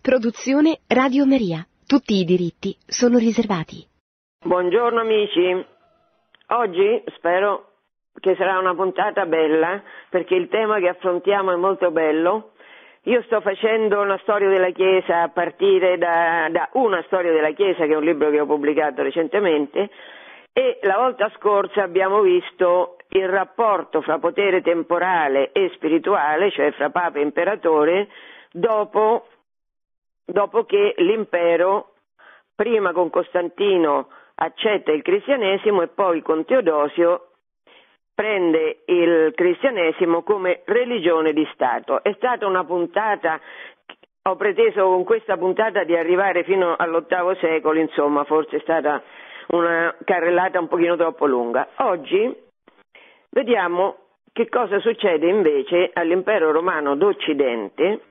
Produzione Radio Maria. Tutti i diritti sono riservati. Buongiorno amici. Oggi spero che sarà una puntata bella, perché il tema che affrontiamo è molto bello. Io sto facendo una storia della Chiesa a partire da Una storia della Chiesa, che è un libro che ho pubblicato recentemente, e la volta scorsa abbiamo visto il rapporto fra potere temporale e spirituale, cioè fra Papa e Imperatore, dopo che l'impero, prima con Costantino, accetta il cristianesimo e poi con Teodosio prende il cristianesimo come religione di Stato. È stata una puntata, ho preteso con questa puntata di arrivare fino all'VIII secolo, insomma forse è stata una carrellata un pochino troppo lunga. Oggi vediamo che cosa succede invece all'impero romano d'Occidente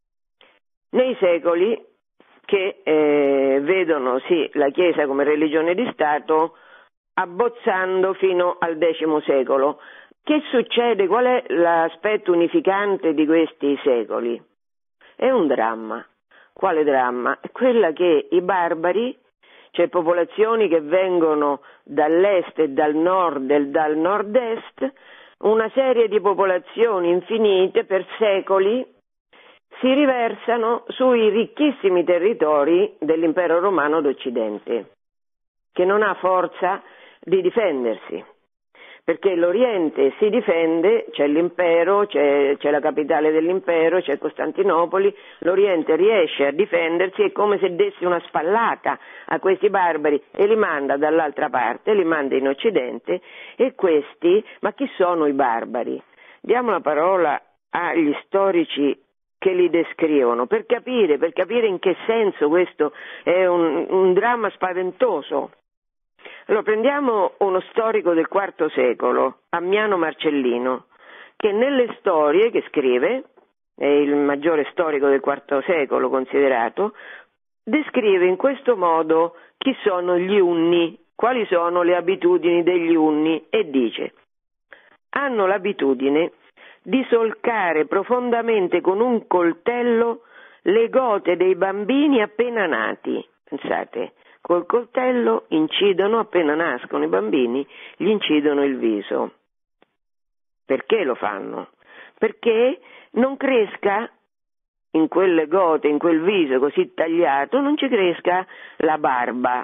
nei secoli che vedono la Chiesa come religione di Stato abbozzando fino al X secolo. Che succede? Qual è l'aspetto unificante di questi secoli? È un dramma. Quale dramma? È quella che i barbari, cioè popolazioni che vengono dall'est e dal nord e dal nord-est, una serie di popolazioni infinite per secoli si riversano sui ricchissimi territori dell'impero romano d'Occidente, che non ha forza di difendersi, perché l'Oriente si difende, c'è l'impero, c'è la capitale dell'impero, c'è Costantinopoli, l'Oriente riesce a difendersi, è come se desse una spallata a questi barbari e li manda dall'altra parte, li manda in Occidente, e questi, ma chi sono i barbari? Diamo la parola agli storici che li descrivono, per capire in che senso questo è un dramma spaventoso. Allora prendiamo uno storico del IV secolo, Ammiano Marcellino, che nelle storie che scrive, è il maggiore storico del IV secolo considerato, descrive in questo modo chi sono gli Unni, quali sono le abitudini degli Unni, e dice: hanno l'abitudine di solcare profondamente con un coltello le gote dei bambini appena nati. Pensate, col coltello incidono, appena nascono i bambini, gli incidono il viso. Perché lo fanno? Perché non cresca in quelle gote, in quel viso così tagliato, non ci cresca la barba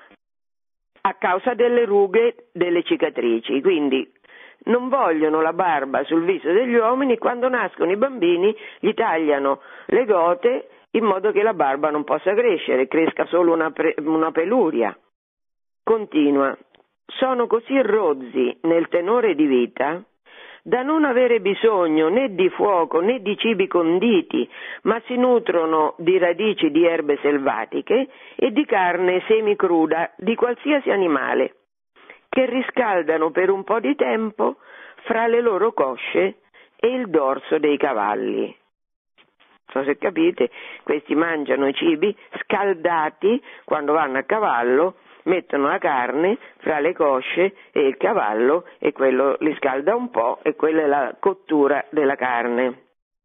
a causa delle rughe delle cicatrici. Quindi non vogliono la barba sul viso degli uomini, quando nascono i bambini gli tagliano le gote in modo che la barba non possa crescere, cresca solo una peluria. Continua: sono così rozzi nel tenore di vita da non avere bisogno né di fuoco né di cibi conditi, ma si nutrono di radici di erbe selvatiche e di carne semicruda di qualsiasi animale, che riscaldano per un po' di tempo fra le loro cosce e il dorso dei cavalli. Non so se capite, questi mangiano i cibi scaldati quando vanno a cavallo, mettono la carne fra le cosce e il cavallo, e quello li scalda un po', e quella è la cottura della carne.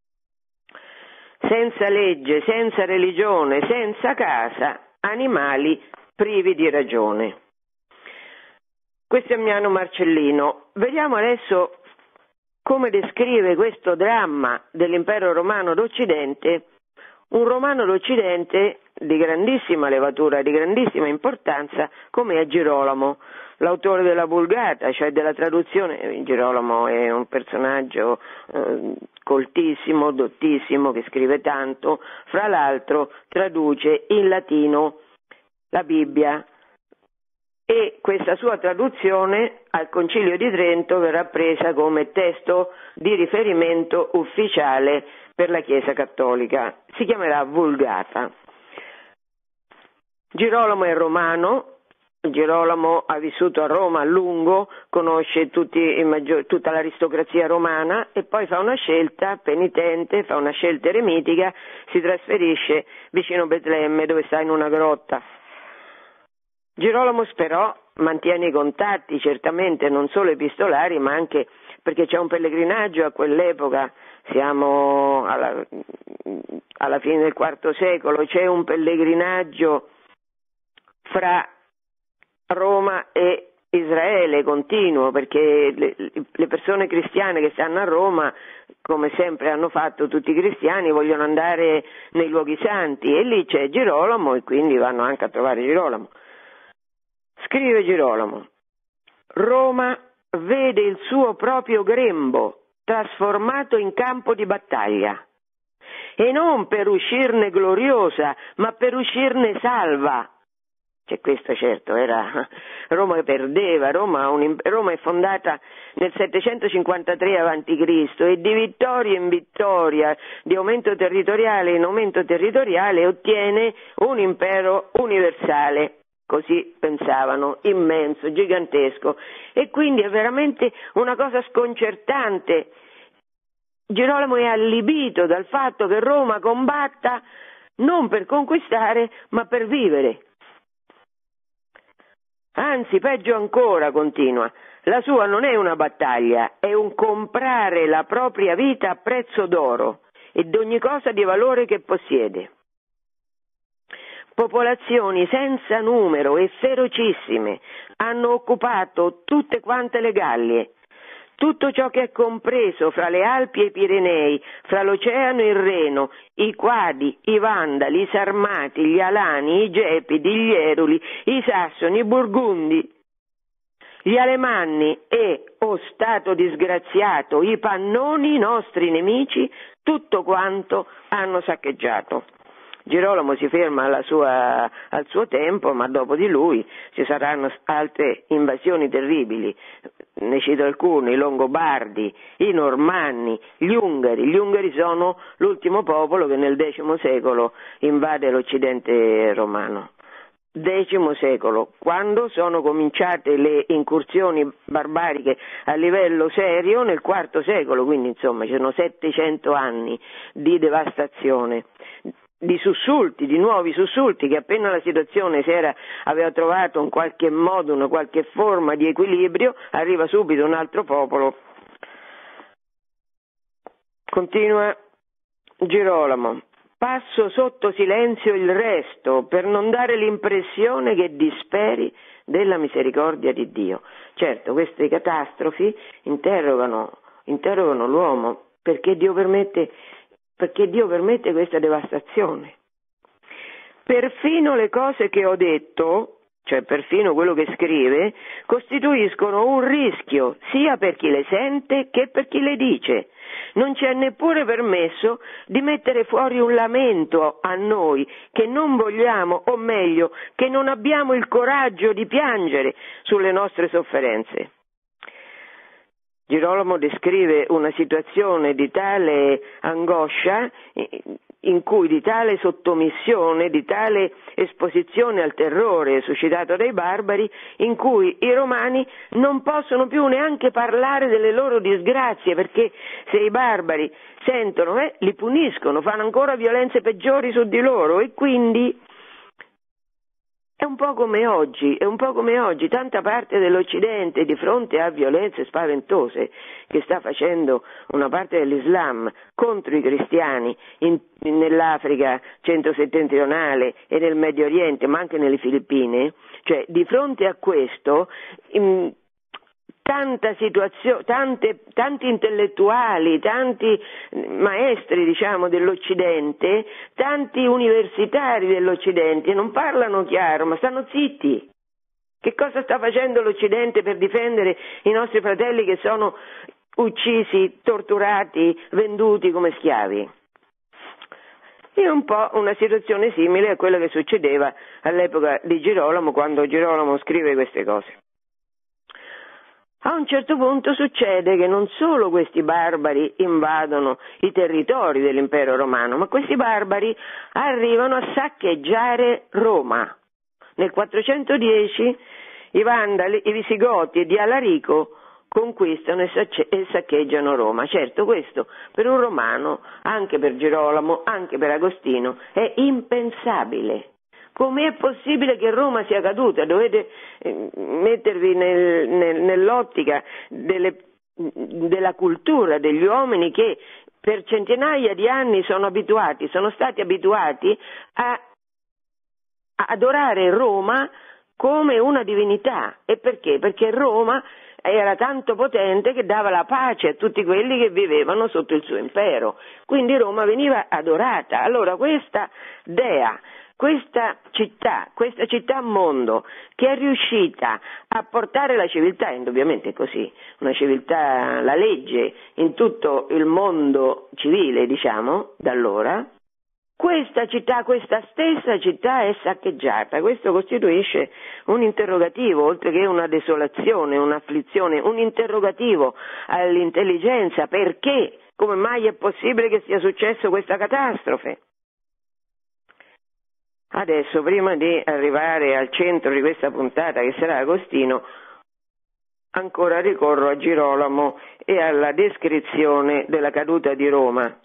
Senza legge, senza religione, senza casa, animali privi di ragione. Questo è Ammiano Marcellino. Vediamo adesso come descrive questo dramma dell'impero romano d'Occidente un romano d'Occidente di grandissima levatura, di grandissima importanza, come è Girolamo, l'autore della Vulgata, cioè della traduzione. Girolamo è un personaggio coltissimo, dottissimo, che scrive tanto, fra l'altro traduce in latino la Bibbia, e questa sua traduzione al Concilio di Trento verrà presa come testo di riferimento ufficiale per la Chiesa Cattolica. Si chiamerà Vulgata. Girolamo è romano. Girolamo ha vissuto a Roma a lungo, conosce tutta l'aristocrazia romana, e poi fa una scelta penitente, fa una scelta eremitica, si trasferisce vicino Betlemme, dove sta in una grotta. Girolamo però mantiene i contatti, certamente non solo epistolari, ma anche perché c'è un pellegrinaggio a quell'epoca, siamo alla fine del IV secolo, c'è un pellegrinaggio fra Roma e Israele continuo, perché le persone cristiane che stanno a Roma, come sempre hanno fatto tutti i cristiani, vogliono andare nei luoghi santi, e lì c'è Girolamo e quindi vanno anche a trovare Girolamo. Scrive Girolamo: Roma vede il suo proprio grembo trasformato in campo di battaglia, e non per uscirne gloriosa, ma per uscirne salva. Cioè, questo certo era Roma che perdeva. Roma è fondata nel 753 a.C. e di vittoria in vittoria, di aumento territoriale in aumento territoriale, ottiene un impero universale. Così pensavano, immenso, gigantesco, e quindi è veramente una cosa sconcertante. Girolamo è allibito dal fatto che Roma combatta non per conquistare, ma per vivere. Anzi, peggio ancora, continua, la sua non è una battaglia, è un comprare la propria vita a prezzo d'oro e d'ogni cosa di valore che possiede. Popolazioni senza numero e ferocissime hanno occupato tutte quante le Gallie. Tutto ciò che è compreso fra le Alpi e i Pirenei, fra l'Oceano e il Reno, i Quadi, i Vandali, i Sarmati, gli Alani, i Gepidi, gli Eruli, i Sassoni, i Burgundi, gli Alemanni e, o stato disgraziato, i Pannoni, i nostri nemici, tutto quanto hanno saccheggiato. Girolamo si ferma al suo tempo, ma dopo di lui ci saranno altre invasioni terribili. Ne cito alcuni: i Longobardi, i Normanni, gli Ungari. Gli Ungari sono l'ultimo popolo che nel X secolo invade l'Occidente romano. X secolo, quando sono cominciate le incursioni barbariche a livello serio nel IV secolo, quindi insomma ci sono 700 anni di devastazione, di sussulti, di nuovi sussulti, che appena la situazione aveva trovato in qualche modo, una qualche forma di equilibrio, arriva subito un altro popolo. Continua Girolamo: passo sotto silenzio il resto per non dare l'impressione che disperi della misericordia di Dio. Certo, queste catastrofi interrogano l'uomo, perché Dio permette questa devastazione. Perfino le cose che ho detto, cioè perfino quello che scrive, costituiscono un rischio sia per chi le sente che per chi le dice. Non ci è neppure permesso di mettere fuori un lamento a noi che non vogliamo, o meglio, che non abbiamo il coraggio di piangere sulle nostre sofferenze. Girolamo descrive una situazione di tale angoscia, in cui di tale sottomissione, di tale esposizione al terrore suscitato dai barbari, in cui i romani non possono più neanche parlare delle loro disgrazie, perché se i barbari sentono, li puniscono, fanno ancora violenze peggiori su di loro, e quindi è un po' come oggi, tanta parte dell'Occidente di fronte a violenze spaventose che sta facendo una parte dell'Islam contro i cristiani nell'Africa centro-settentrionale e nel Medio Oriente, ma anche nelle Filippine, cioè di fronte a questo tanti intellettuali, tanti maestri, dell'Occidente, tanti universitari dell'Occidente non parlano chiaro, ma stanno zitti. Che cosa sta facendo l'Occidente per difendere i nostri fratelli che sono uccisi, torturati, venduti come schiavi? È un po' una situazione simile a quella che succedeva all'epoca di Girolamo, quando Girolamo scrive queste cose. A un certo punto succede che non solo questi barbari invadono i territori dell'impero romano, ma questi barbari arrivano a saccheggiare Roma. Nel 410 i Vandali, i Visigoti di Alarico conquistano e saccheggiano Roma. Certo, questo per un romano, anche per Girolamo, anche per Agostino, è impensabile. Com'è possibile che Roma sia caduta? Dovete mettervi nell'ottica delle della cultura degli uomini che per centinaia di anni sono stati abituati a adorare Roma come una divinità. E perché? Perché Roma era tanto potente che dava la pace a tutti quelli che vivevano sotto il suo impero. Quindi Roma veniva adorata. Allora questa dea, questa città mondo, che è riuscita a portare la civiltà, indubbiamente è così, una civiltà, la legge in tutto il mondo civile, diciamo, da allora, questa stessa città è saccheggiata. Questo costituisce un interrogativo, oltre che una desolazione, un'afflizione, un interrogativo all'intelligenza. Perché? Come mai è possibile che sia successo questa catastrofe? Adesso, prima di arrivare al centro di questa puntata, che sarà Agostino, ancora ricorro a Girolamo e alla descrizione della caduta di Roma.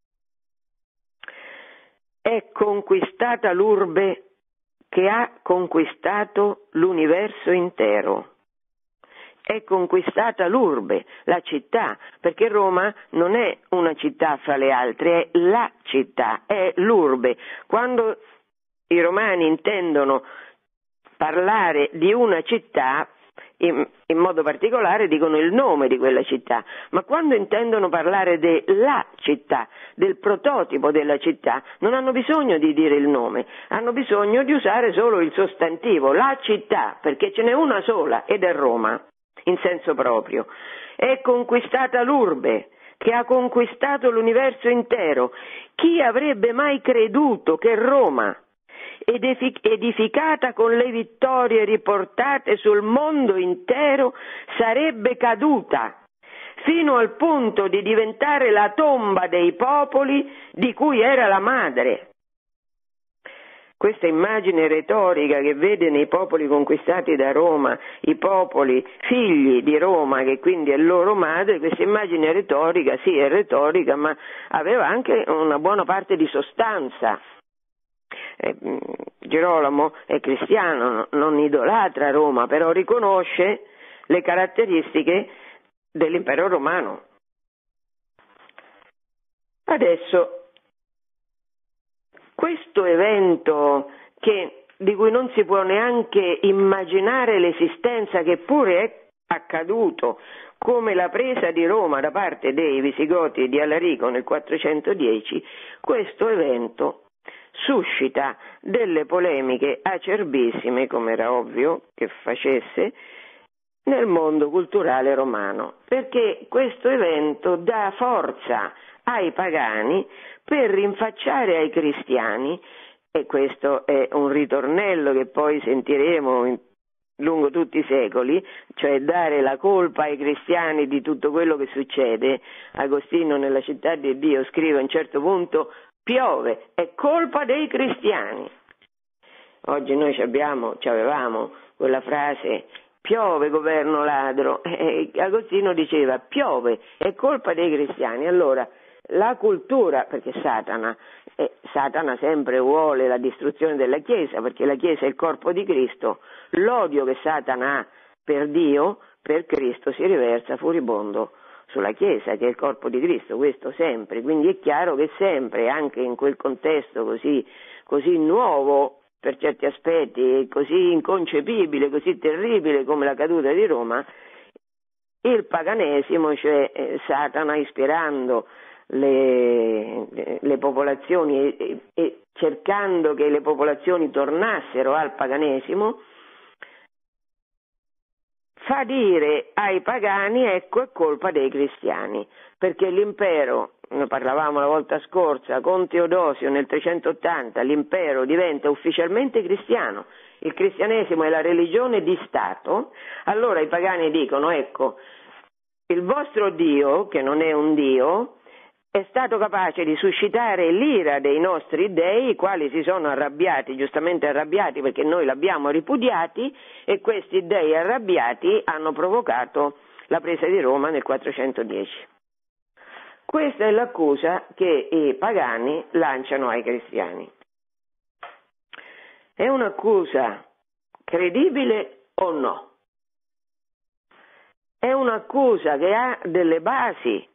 È conquistata l'urbe che ha conquistato l'universo intero. È conquistata l'urbe, la città, perché Roma non è una città fra le altre, è la città, è l'urbe. Quando i romani intendono parlare di una città, in modo particolare dicono il nome di quella città, ma quando intendono parlare della città, del prototipo della città, non hanno bisogno di dire il nome, hanno bisogno di usare solo il sostantivo, la città, perché ce n'è una sola ed è Roma, in senso proprio. È conquistata l'urbe che ha conquistato l'universo intero. Chi avrebbe mai creduto che Roma, edificata con le vittorie riportate sul mondo intero, sarebbe caduta fino al punto di diventare la tomba dei popoli di cui era la madre? Questa immagine retorica che vede nei popoli conquistati da Roma, i popoli figli di Roma, che quindi è loro madre, questa immagine retorica, sì, è retorica, ma aveva anche una buona parte di sostanza. Girolamo è cristiano, non idolatra Roma, però riconosce le caratteristiche dell'impero romano. Adesso, questo evento di cui non si può neanche immaginare l'esistenza, che pure è accaduto, come la presa di Roma da parte dei Visigoti di Alarico nel 410, questo evento suscita delle polemiche acerbissime, come era ovvio che facesse, nel mondo culturale romano, perché questo evento dà forza ai pagani per rinfacciare ai cristiani, e questo è un ritornello che poi sentiremo lungo tutti i secoli, cioè dare la colpa ai cristiani di tutto quello che succede. Agostino nella Città di Dio scrive a un certo punto: piove, è colpa dei cristiani. Oggi noi avevamo quella frase: piove governo ladro, Agostino diceva piove, è colpa dei cristiani. Allora la cultura, perché Satana sempre vuole la distruzione della Chiesa, perché la Chiesa è il corpo di Cristo, l'odio che Satana ha per Dio, per Cristo, si riversa furibondo sulla Chiesa, che è il corpo di Cristo, questo sempre. Quindi è chiaro che sempre, anche in quel contesto così nuovo per certi aspetti, così inconcepibile, così terribile come la caduta di Roma, il paganesimo, cioè Satana ispirando le popolazioni e cercando che le popolazioni tornassero al paganesimo, fa dire ai pagani: ecco, è colpa dei cristiani, perché l'impero, ne parlavamo la volta scorsa, con Teodosio nel 380, l'impero diventa ufficialmente cristiano, il cristianesimo è la religione di Stato. Allora i pagani dicono: ecco, il vostro Dio, che non è un Dio, è stato capace di suscitare l'ira dei nostri dei, i quali si sono arrabbiati, giustamente arrabbiati perché noi l'abbiamo ripudiati, e questi dei arrabbiati hanno provocato la presa di Roma nel 410. Questa è l'accusa che i pagani lanciano ai cristiani. È un'accusa credibile o no? è un'accusa che ha delle basi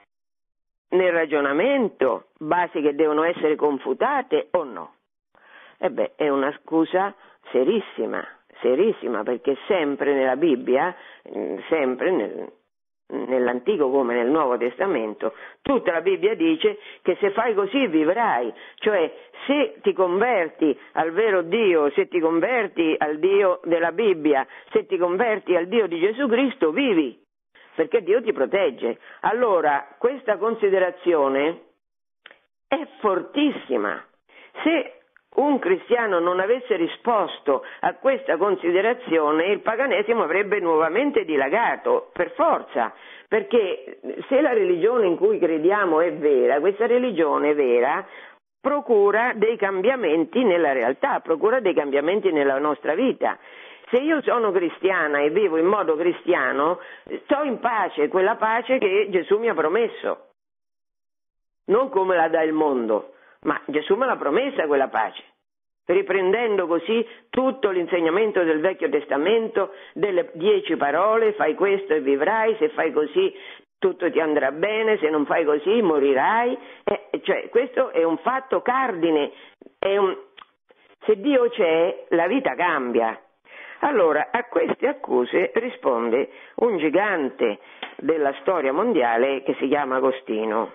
nel ragionamento, basi che devono essere confutate o no? È un'accusa serissima, serissima, perché sempre nella Bibbia, sempre nell'Antico come nel Nuovo Testamento, tutta la Bibbia dice che se fai così vivrai, cioè se ti converti al vero Dio, se ti converti al Dio della Bibbia, se ti converti al Dio di Gesù Cristo, vivi, perché Dio ti protegge. Allora, questa considerazione è fortissima. Se un cristiano non avesse risposto a questa considerazione, il paganesimo avrebbe nuovamente dilagato, per forza, perché se la religione in cui crediamo è vera, questa religione vera procura dei cambiamenti nella realtà, procura dei cambiamenti nella nostra vita. Se io sono cristiana e vivo in modo cristiano, sto in pace, quella pace che Gesù mi ha promesso, non come la dà il mondo. Ma Gesù me l'ha promessa quella pace, riprendendo così tutto l'insegnamento del Vecchio Testamento, delle 10 parole, fai questo e vivrai, se fai così tutto ti andrà bene, se non fai così morirai. Cioè, questo è un fatto cardine, se Dio c'è la vita cambia. Allora, a queste accuse risponde un gigante della storia mondiale che si chiama Agostino.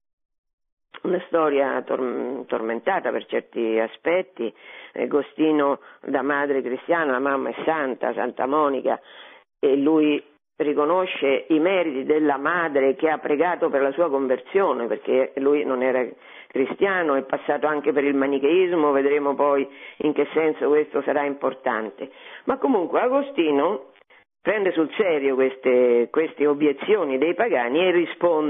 Una storia tormentata per certi aspetti. Agostino da madre cristiana, la mamma è santa, Santa Monica, e lui riconosce i meriti della madre che ha pregato per la sua conversione, perché lui non era cristiano, è passato anche per il manicheismo, vedremo poi in che senso questo sarà importante. Ma comunque Agostino prende sul serio queste obiezioni dei pagani e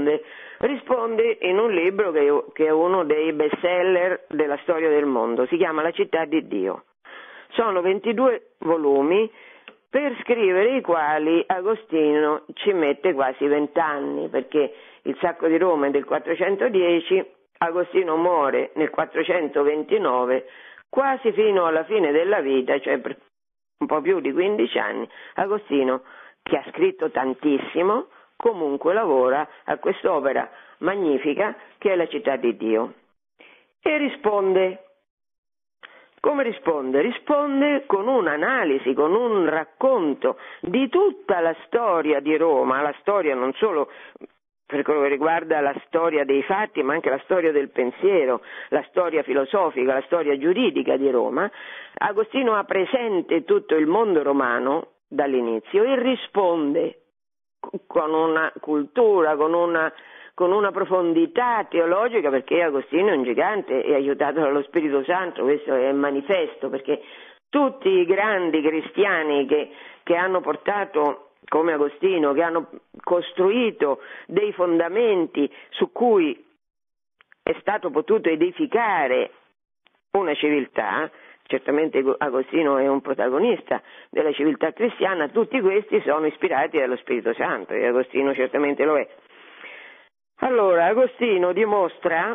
risponde in un libro che è uno dei bestseller della storia del mondo, si chiama La città di Dio. Sono 22 volumi, per scrivere i quali Agostino ci mette quasi 20 anni, perché il sacco di Roma è del 410, Agostino muore nel 429, quasi fino alla fine della vita, cioè per un po' più di 15 anni, Agostino, che ha scritto tantissimo, comunque lavora a quest'opera magnifica che è La città di Dio. E risponde. Come risponde? Risponde con un'analisi, con un racconto di tutta la storia di Roma, la storia non solo per quello che riguarda la storia dei fatti, ma anche la storia del pensiero, la storia filosofica, la storia giuridica di Roma. Agostino ha presente tutto il mondo romano dall'inizio e risponde con una cultura, con una profondità teologica, perché Agostino è un gigante, è aiutato dallo Spirito Santo, questo è manifesto, perché tutti i grandi cristiani che hanno portato, come Agostino, che hanno costruito dei fondamenti su cui è stato potuto edificare una civiltà, certamente Agostino è un protagonista della civiltà cristiana, tutti questi sono ispirati dallo Spirito Santo e Agostino certamente lo è. Allora, Agostino dimostra,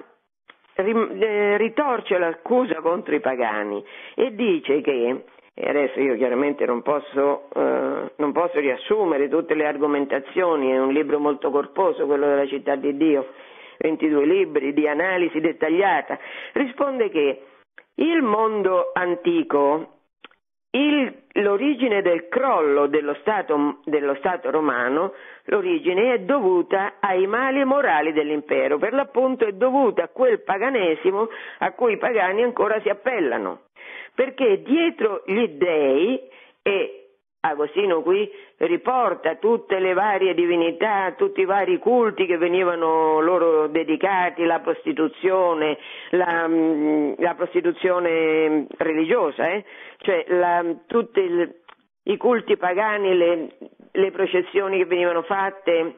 ritorce l'accusa contro i pagani e dice che, e adesso io chiaramente non posso riassumere tutte le argomentazioni, è un libro molto corposo quello della città di Dio, 22 libri di analisi dettagliata, risponde che il mondo antico, l'origine del crollo dello Stato romano, l'origine è dovuta ai mali morali dell'impero, per l'appunto è dovuta a quel paganesimo a cui i pagani ancora si appellano, perché dietro gli dei, e Agostino qui riporta tutte le varie divinità, tutti i vari culti che venivano loro dedicati, la prostituzione, la prostituzione religiosa, cioè tutti i culti pagani, le processioni che venivano fatte.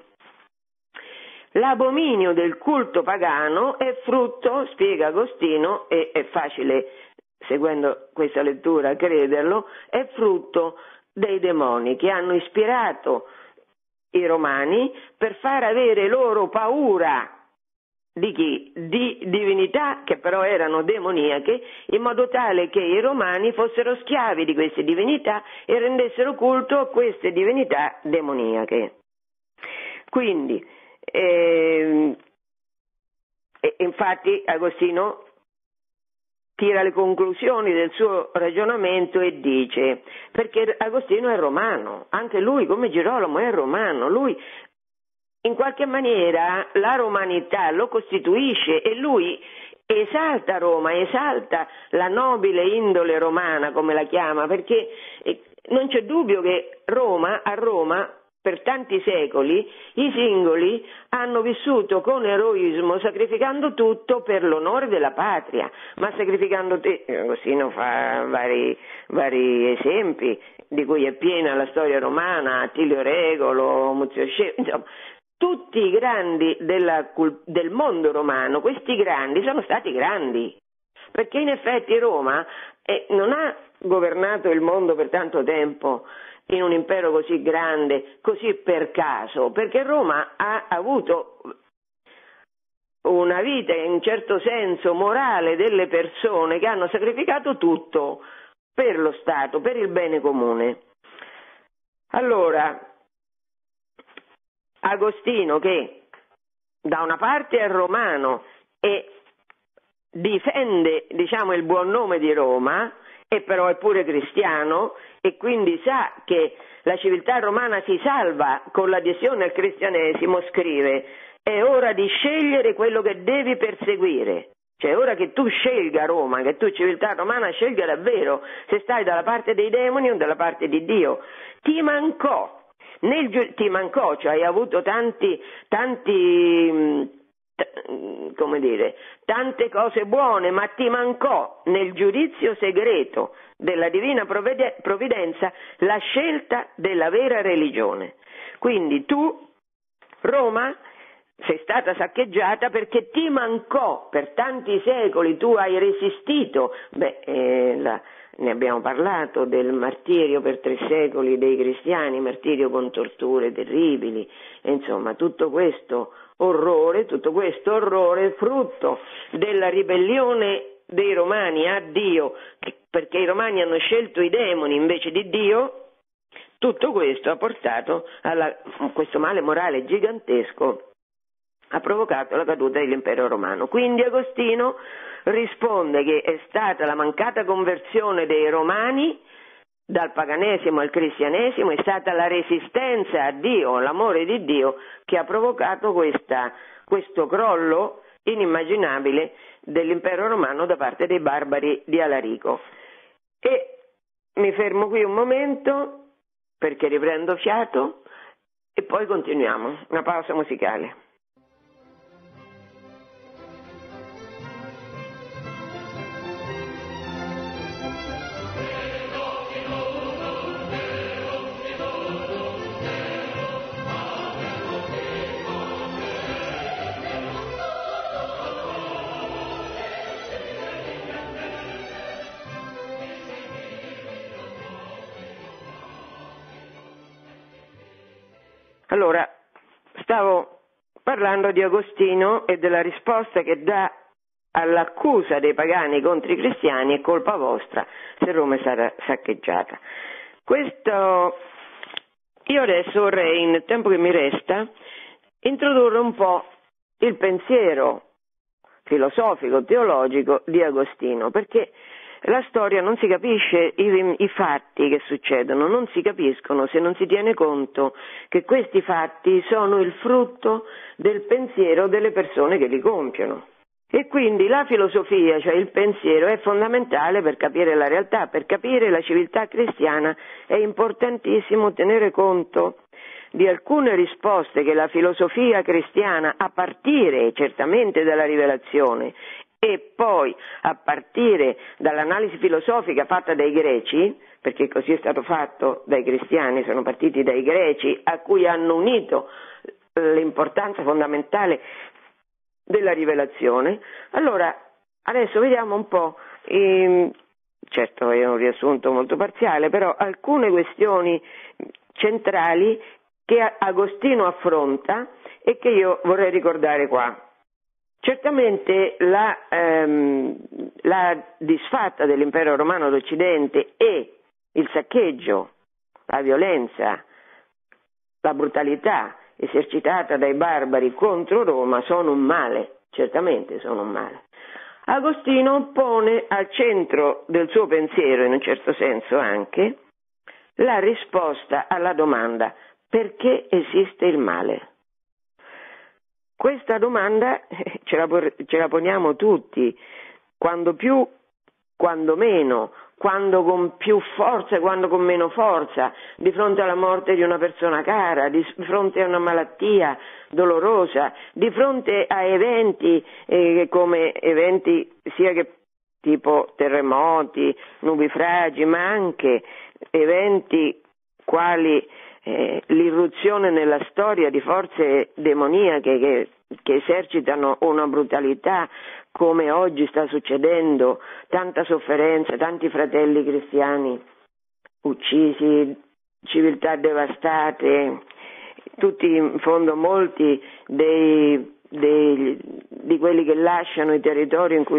L'abominio del culto pagano è frutto, spiega Agostino, e è facile seguendo questa lettura crederlo, è frutto dei demoni che hanno ispirato i romani per far avere loro paura di chi? Di divinità che però erano demoniache, in modo tale che i romani fossero schiavi di queste divinità e rendessero culto a queste divinità demoniache. Quindi, infatti Agostino tira le conclusioni del suo ragionamento e dice, perché Agostino è romano, anche lui come Girolamo è romano, lui in qualche maniera la romanità lo costituisce e lui esalta Roma, esalta la nobile indole romana, come la chiama, perché non c'è dubbio che a Roma per tanti secoli i singoli hanno vissuto con eroismo, sacrificando tutto per l'onore della patria, ma sacrificando Agostino fa vari esempi di cui è piena la storia romana, Attilio Regolo, Muzio Scemo, insomma, tutti i grandi del mondo romano, questi grandi sono stati grandi, perché in effetti Roma non ha governato il mondo per tanto tempo in un impero così grande, così per caso, perché Roma ha avuto una vita in un certo senso morale delle persone che hanno sacrificato tutto per lo Stato, per il bene comune. Allora, Agostino, che da una parte è romano e difende, diciamo, il buon nome di Roma, e però è pure cristiano e quindi sa che la civiltà romana si salva con l'adesione al cristianesimo, scrive: è ora di scegliere quello che devi perseguire. Cioè è ora che tu scelga Roma, che tu civiltà romana scelga davvero se stai dalla parte dei demoni o dalla parte di Dio. Ti mancò, cioè hai avuto tante cose buone, ma ti mancò nel giudizio segreto della divina provvidenza la scelta della vera religione. Quindi tu, Roma, sei stata saccheggiata perché ti mancò per tanti secoli, tu hai resistito. Ne abbiamo parlato del martirio per 3 secoli dei cristiani, martirio con torture terribili, e insomma tutto questo orrore, frutto della ribellione dei romani a Dio, perché i romani hanno scelto i demoni invece di Dio. Tutto questo ha portato a questo male morale gigantesco, ha provocato la caduta dell'impero romano. Quindi Agostino risponde che è stata la mancata conversione dei romani dal paganesimo al cristianesimo, è stata la resistenza a Dio, l'amore di Dio, che ha provocato questo crollo inimmaginabile dell'impero romano da parte dei barbari di Alarico. E mi fermo qui un momento perché riprendo fiato e poi continuiamo. Una pausa musicale. Allora, stavo parlando di Agostino e della risposta che dà all'accusa dei pagani contro i cristiani: è colpa vostra se Roma sarà saccheggiata. Io adesso vorrei, nel tempo che mi resta, introdurre un po' il pensiero filosofico, teologico di Agostino, perché la storia non si capisce, i fatti che succedono non si capiscono se non si tiene conto che questi fatti sono il frutto del pensiero delle persone che li compiono. E quindi la filosofia, cioè il pensiero, è fondamentale per capire la realtà. Per capire la civiltà cristiana è importantissimo tenere conto di alcune risposte che la filosofia cristiana, a partire certamente dalla rivelazione e poi a partire dall'analisi filosofica fatta dai greci, perché così è stato fatto dai cristiani, sono partiti dai greci a cui hanno unito l'importanza fondamentale della rivelazione. Allora, adesso vediamo un po', certo è un riassunto molto parziale, però alcune questioni centrali che Agostino affronta e che io vorrei ricordare qua. Certamente la disfatta dell'impero romano d'Occidente e il saccheggio, la violenza, la brutalità esercitata dai barbari contro Roma sono un male, certamente sono un male. Agostino pone al centro del suo pensiero, in un certo senso anche, la risposta alla domanda: perché esiste il male? Questa domanda ce la poniamo tutti, quando più, quando meno, quando con più forza e quando con meno forza, di fronte alla morte di una persona cara, di fronte a una malattia dolorosa, di fronte a eventi come eventi sia che tipo terremoti, nubifragi, ma anche eventi quali l'irruzione nella storia di forze demoniache che esercitano una brutalità come oggi sta succedendo, tanta sofferenza, tanti fratelli cristiani uccisi, civiltà devastate, tutti in fondo molti di quelli che lasciano i territori in cui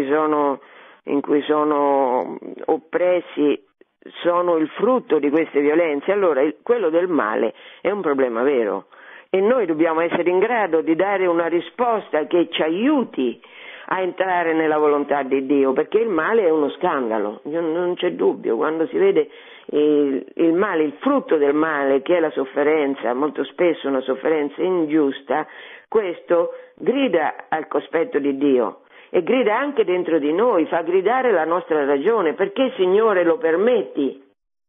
sono oppressi sono il frutto di queste violenze. Allora quello del male è un problema vero e noi dobbiamo essere in grado di dare una risposta che ci aiuti a entrare nella volontà di Dio, perché il male è uno scandalo, non c'è dubbio. Quando si vede il male, il frutto del male, che è la sofferenza, molto spesso una sofferenza ingiusta, questo grida al cospetto di Dio e grida anche dentro di noi, fa gridare la nostra ragione: perché, Signore, lo permetti?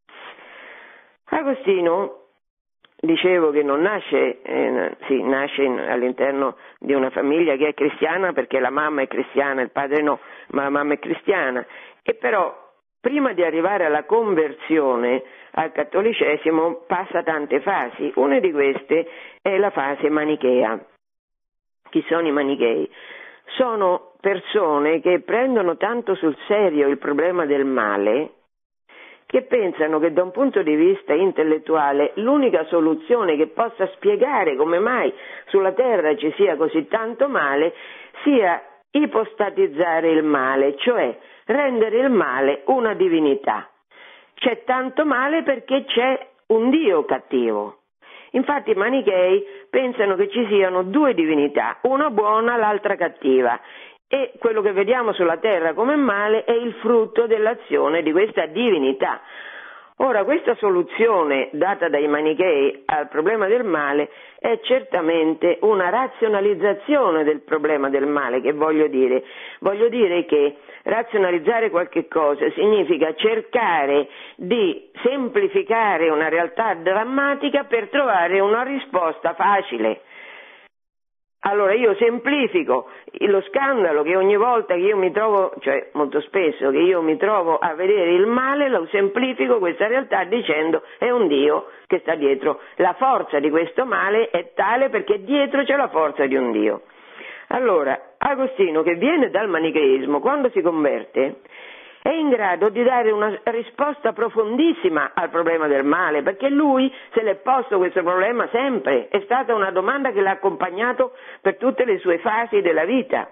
Agostino, dicevo che non nasce all'interno di una famiglia che è cristiana, perché la mamma è cristiana, il padre no, ma la mamma è cristiana, e però prima di arrivare alla conversione al cattolicesimo passa tante fasi. Una di queste è la fase manichea. Chi sono i manichei? Sono persone che prendono tanto sul serio il problema del male che pensano che da un punto di vista intellettuale l'unica soluzione che possa spiegare come mai sulla terra ci sia così tanto male sia ipostatizzare il male, cioè rendere il male una divinità. C'è tanto male perché c'è un Dio cattivo. Infatti i manichei pensano che ci siano due divinità, una buona, l'altra cattiva, e quello che vediamo sulla terra come male è il frutto dell'azione di questa divinità. Ora, questa soluzione data dai manichei al problema del male è certamente una razionalizzazione del problema del male. Che voglio dire? Voglio dire che razionalizzare qualche cosa significa cercare di semplificare una realtà drammatica per trovare una risposta facile. Allora io semplifico lo scandalo che ogni volta che io mi trovo, cioè molto spesso che io mi trovo a vedere il male, lo semplifico questa realtà dicendo è un Dio che sta dietro. La forza di questo male è tale perché dietro c'è la forza di un Dio. Allora, Agostino, che viene dal manicheismo, quando si converte è in grado di dare una risposta profondissima al problema del male, perché lui se l'è posto questo problema sempre, è stata una domanda che l'ha accompagnato per tutte le sue fasi della vita.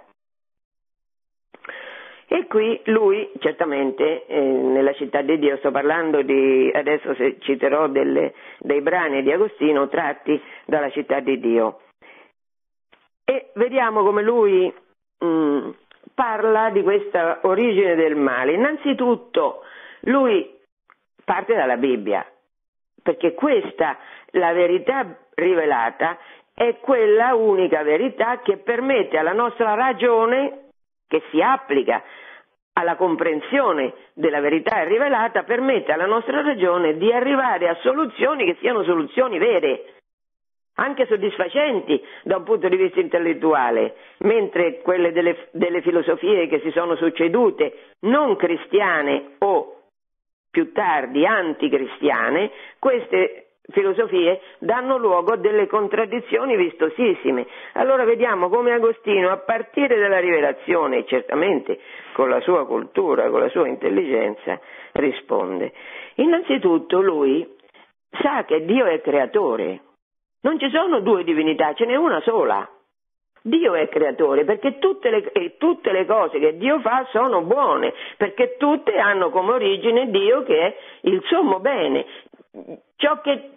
E qui lui, certamente, nella città di Dio, sto parlando adesso citerò dei brani di Agostino tratti dalla città di Dio. E vediamo come lui parla di questa origine del male. Innanzitutto lui parte dalla Bibbia, perché questa, la verità rivelata, è quella unica verità che permette alla nostra ragione, che si applica alla comprensione della verità rivelata, permette alla nostra ragione di arrivare a soluzioni che siano soluzioni vere, anche soddisfacenti da un punto di vista intellettuale, mentre quelle delle filosofie che si sono succedute, non cristiane o più tardi anticristiane, queste filosofie danno luogo a delle contraddizioni vistosissime. Allora vediamo come Agostino, a partire dalla rivelazione, certamente con la sua cultura, con la sua intelligenza, risponde. Innanzitutto lui sa che Dio è creatore. Non ci sono due divinità, ce n'è una sola. Dio è creatore perché tutte le cose che Dio fa sono buone, perché tutte hanno come origine Dio che è il sommo bene. Ciò che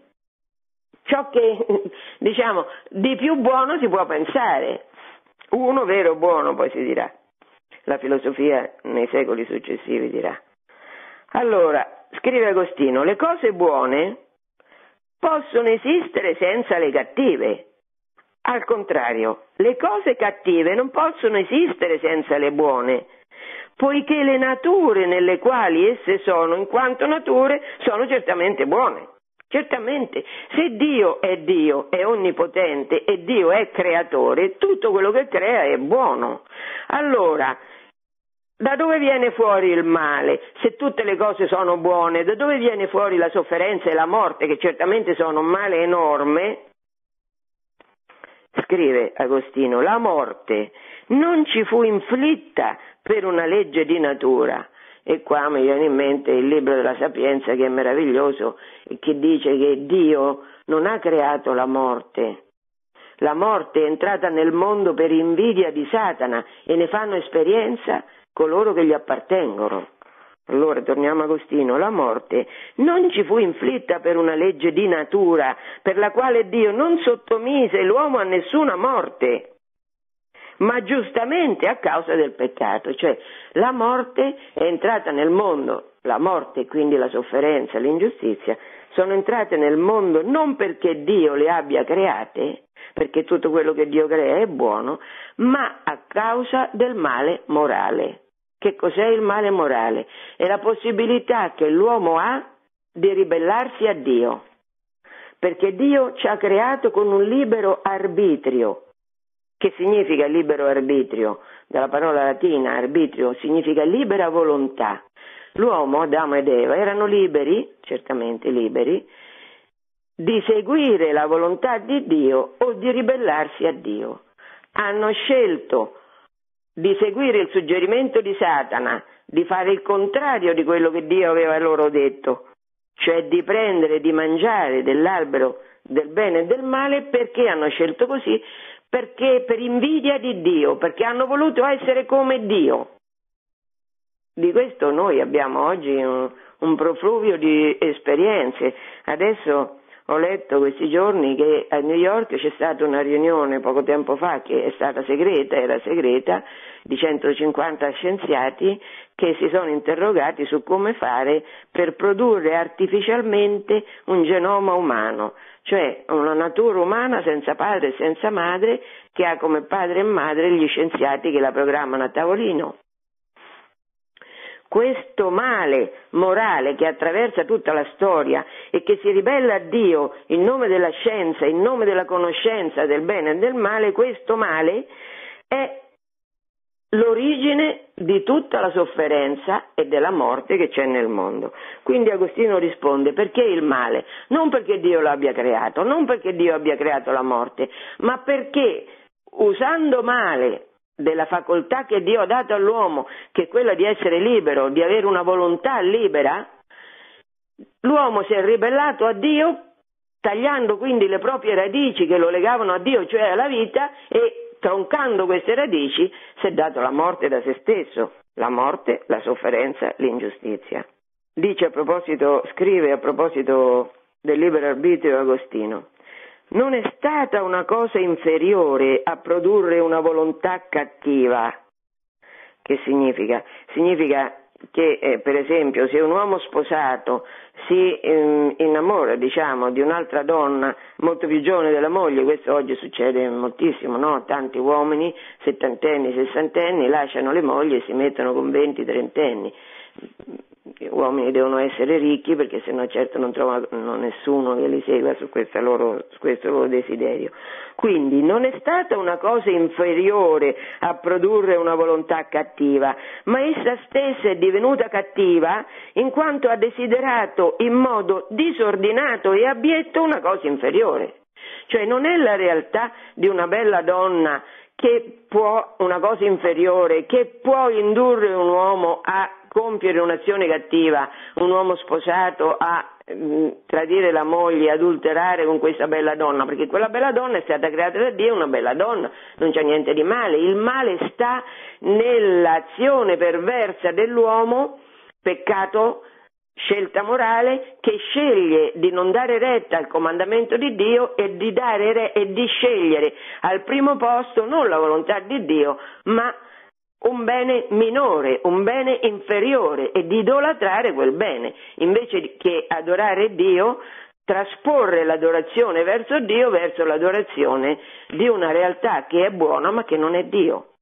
diciamo di più buono si può pensare, uno vero buono poi si dirà, la filosofia nei secoli successivi dirà. Allora, scrive Agostino, le cose buone possono esistere senza le cattive. Al contrario, le cose cattive non possono esistere senza le buone, poiché le nature nelle quali esse sono, in quanto nature, sono certamente buone. Certamente, se Dio, è onnipotente e Dio è creatore, tutto quello che crea è buono. Allora, da dove viene fuori il male? Se tutte le cose sono buone, da dove viene fuori la sofferenza e la morte, che certamente sono un male enorme? Scrive Agostino, la morte non ci fu inflitta per una legge di natura. E qua mi viene in mente il libro della Sapienza, che è meraviglioso, che dice che Dio non ha creato la morte. La morte è entrata nel mondo per invidia di Satana e ne fanno esperienza coloro che gli appartengono. Allora torniamo a Agostino, la morte non ci fu inflitta per una legge di natura, per la quale Dio non sottomise l'uomo a nessuna morte, ma giustamente a causa del peccato, cioè la morte è entrata nel mondo, la morte quindi la sofferenza, l'ingiustizia, sono entrate nel mondo non perché Dio le abbia create, perché tutto quello che Dio crea è buono, ma a causa del male morale. Che cos'è il male morale? È la possibilità che l'uomo ha di ribellarsi a Dio, perché Dio ci ha creato con un libero arbitrio. Che significa libero arbitrio? Dalla parola latina arbitrio significa libera volontà. L'uomo, Adamo ed Eva, erano liberi, certamente liberi, di seguire la volontà di Dio o di ribellarsi a Dio. Hanno scelto di seguire il suggerimento di Satana, di fare il contrario di quello che Dio aveva loro detto, cioè di prendere e di mangiare dell'albero del bene e del male. Perché hanno scelto così? Perché per invidia di Dio, perché hanno voluto essere come Dio. Di questo noi abbiamo oggi un profluvio di esperienze. Adesso ho letto questi giorni che a New York c'è stata una riunione poco tempo fa che è stata era segreta, di 150 scienziati che si sono interrogati su come fare per produrre artificialmente un genoma umano, cioè una natura umana senza padre e senza madre, che ha come padre e madre gli scienziati che la programmano a tavolino. Questo male morale che attraversa tutta la storia e che si ribella a Dio in nome della scienza, in nome della conoscenza del bene e del male, questo male è l'origine di tutta la sofferenza e della morte che c'è nel mondo. Quindi Agostino risponde: perché il male? Non perché Dio l'abbia creato, non perché Dio abbia creato la morte, ma perché usando male della facoltà che Dio ha dato all'uomo, che è quella di essere libero, di avere una volontà libera, l'uomo si è ribellato a Dio, tagliando quindi le proprie radici che lo legavano a Dio, cioè alla vita, e troncando queste radici si è dato la morte da se stesso, la morte, la sofferenza, l'ingiustizia. Scrive a proposito del libero arbitrio Agostino: non è stata una cosa inferiore a produrre una volontà cattiva. Che significa? Significa che, per esempio, se un uomo sposato si innamora, di un'altra donna molto più giovane della moglie, questo oggi succede moltissimo, no? Tanti uomini, settantenni, sessantenni, lasciano le mogli e si mettono con 20, 30 anni. Gli uomini devono essere ricchi, perché sennò certo non trovano nessuno che li segua su questo loro desiderio. Quindi non è stata una cosa inferiore a produrre una volontà cattiva, ma essa stessa è divenuta cattiva in quanto ha desiderato in modo disordinato e abietto una cosa inferiore. Cioè non è la realtà di una bella donna una cosa inferiore, che può indurre un uomo a compiere un'azione cattiva, un uomo sposato a tradire la moglie, adulterare con questa bella donna, perché quella bella donna è stata creata da Dio, una bella donna, non c'è niente di male. Il male sta nell'azione perversa dell'uomo, peccato, scelta morale, che sceglie di non dare retta al comandamento di Dio e di scegliere al primo posto non la volontà di Dio, ma un bene minore, un bene inferiore, e di idolatrare quel bene, invece che adorare Dio, trasporre l'adorazione verso Dio, verso l'adorazione di una realtà che è buona ma che non è Dio.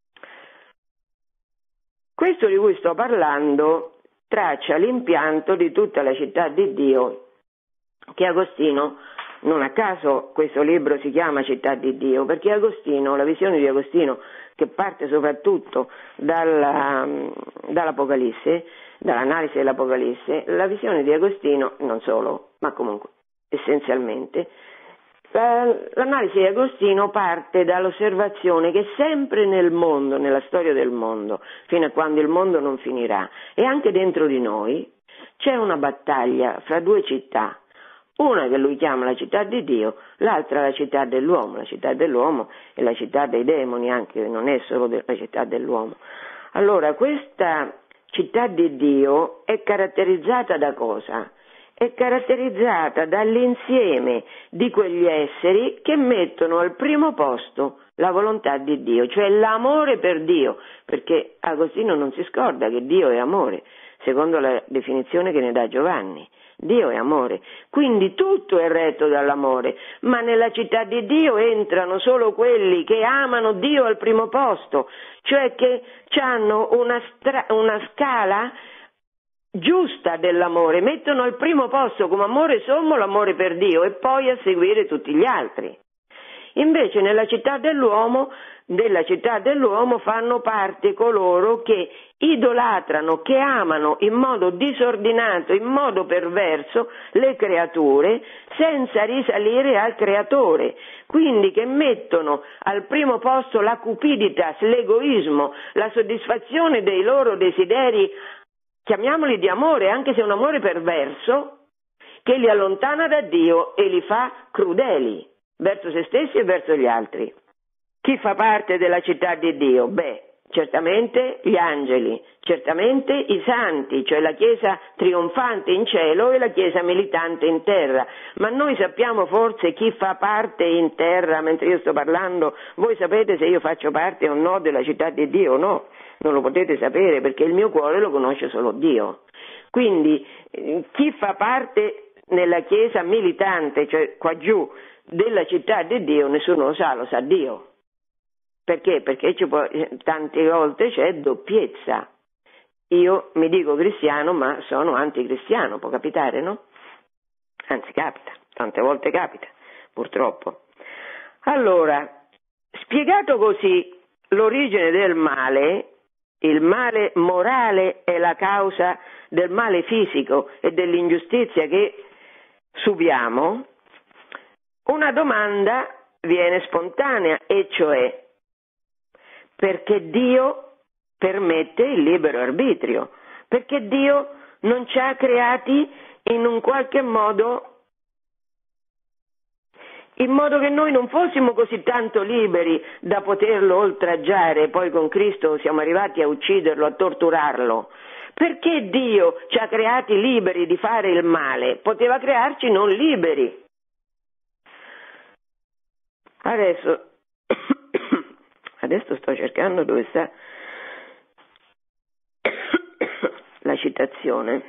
Questo di cui sto parlando traccia l'impianto di tutta la città di Dio, che Agostino, non a caso questo libro si chiama Città di Dio, perché Agostino, la visione di Agostino, che parte soprattutto dall'Apocalisse, dall'analisi dell'Apocalisse, la visione di Agostino, non solo, ma comunque essenzialmente, l'analisi di Agostino parte dall'osservazione che sempre nel mondo, nella storia del mondo, fino a quando il mondo non finirà, e anche dentro di noi, c'è una battaglia fra due città. Una che lui chiama la città di Dio, l'altra la città dell'uomo. La città dell'uomo è la città dei demoni, anche non è solo la città dell'uomo. Allora, questa città di Dio è caratterizzata da cosa? È caratterizzata dall'insieme di quegli esseri che mettono al primo posto la volontà di Dio, cioè l'amore per Dio, perché Agostino non si scorda che Dio è amore, secondo la definizione che ne dà Giovanni. Dio è amore, quindi tutto è retto dall'amore, ma nella città di Dio entrano solo quelli che amano Dio al primo posto, cioè che hanno una scala giusta dell'amore, mettono al primo posto come amore sommo l'amore per Dio e poi a seguire tutti gli altri. Invece nella città dell'uomo fanno parte coloro che idolatrano, che amano in modo disordinato, in modo perverso le creature senza risalire al creatore, quindi che mettono al primo posto la cupiditas, l'egoismo, la soddisfazione dei loro desideri, chiamiamoli di amore, anche se è un amore perverso, che li allontana da Dio e li fa crudeli verso se stessi e verso gli altri. Chi fa parte della città di Dio? Beh, certamente gli angeli, certamente i santi, cioè la Chiesa trionfante in cielo e la Chiesa militante in terra. Ma noi sappiamo forse chi fa parte in terra mentre io sto parlando? Voi sapete se io faccio parte o no della città di Dio o no? Non lo potete sapere perché il mio cuore lo conosce solo Dio. Quindi chi fa parte nella Chiesa militante, cioè qua giù, della città di Dio, nessuno lo sa Dio. Perché? Perché tante volte c'è doppiezza. Io mi dico cristiano ma sono anticristiano, può capitare, no? Anzi capita, tante volte capita, purtroppo. Allora, spiegato così l'origine del male, il male morale è la causa del male fisico e dell'ingiustizia che subiamo, una domanda viene spontanea, e cioè perché Dio permette il libero arbitrio? Perché Dio non ci ha creati in un qualche modo, in modo che noi non fossimo così tanto liberi da poterlo oltraggiare, poi con Cristo siamo arrivati a ucciderlo, a torturarlo. Perché Dio ci ha creati liberi di fare il male? Poteva crearci non liberi. Adesso sto cercando dove sta la citazione,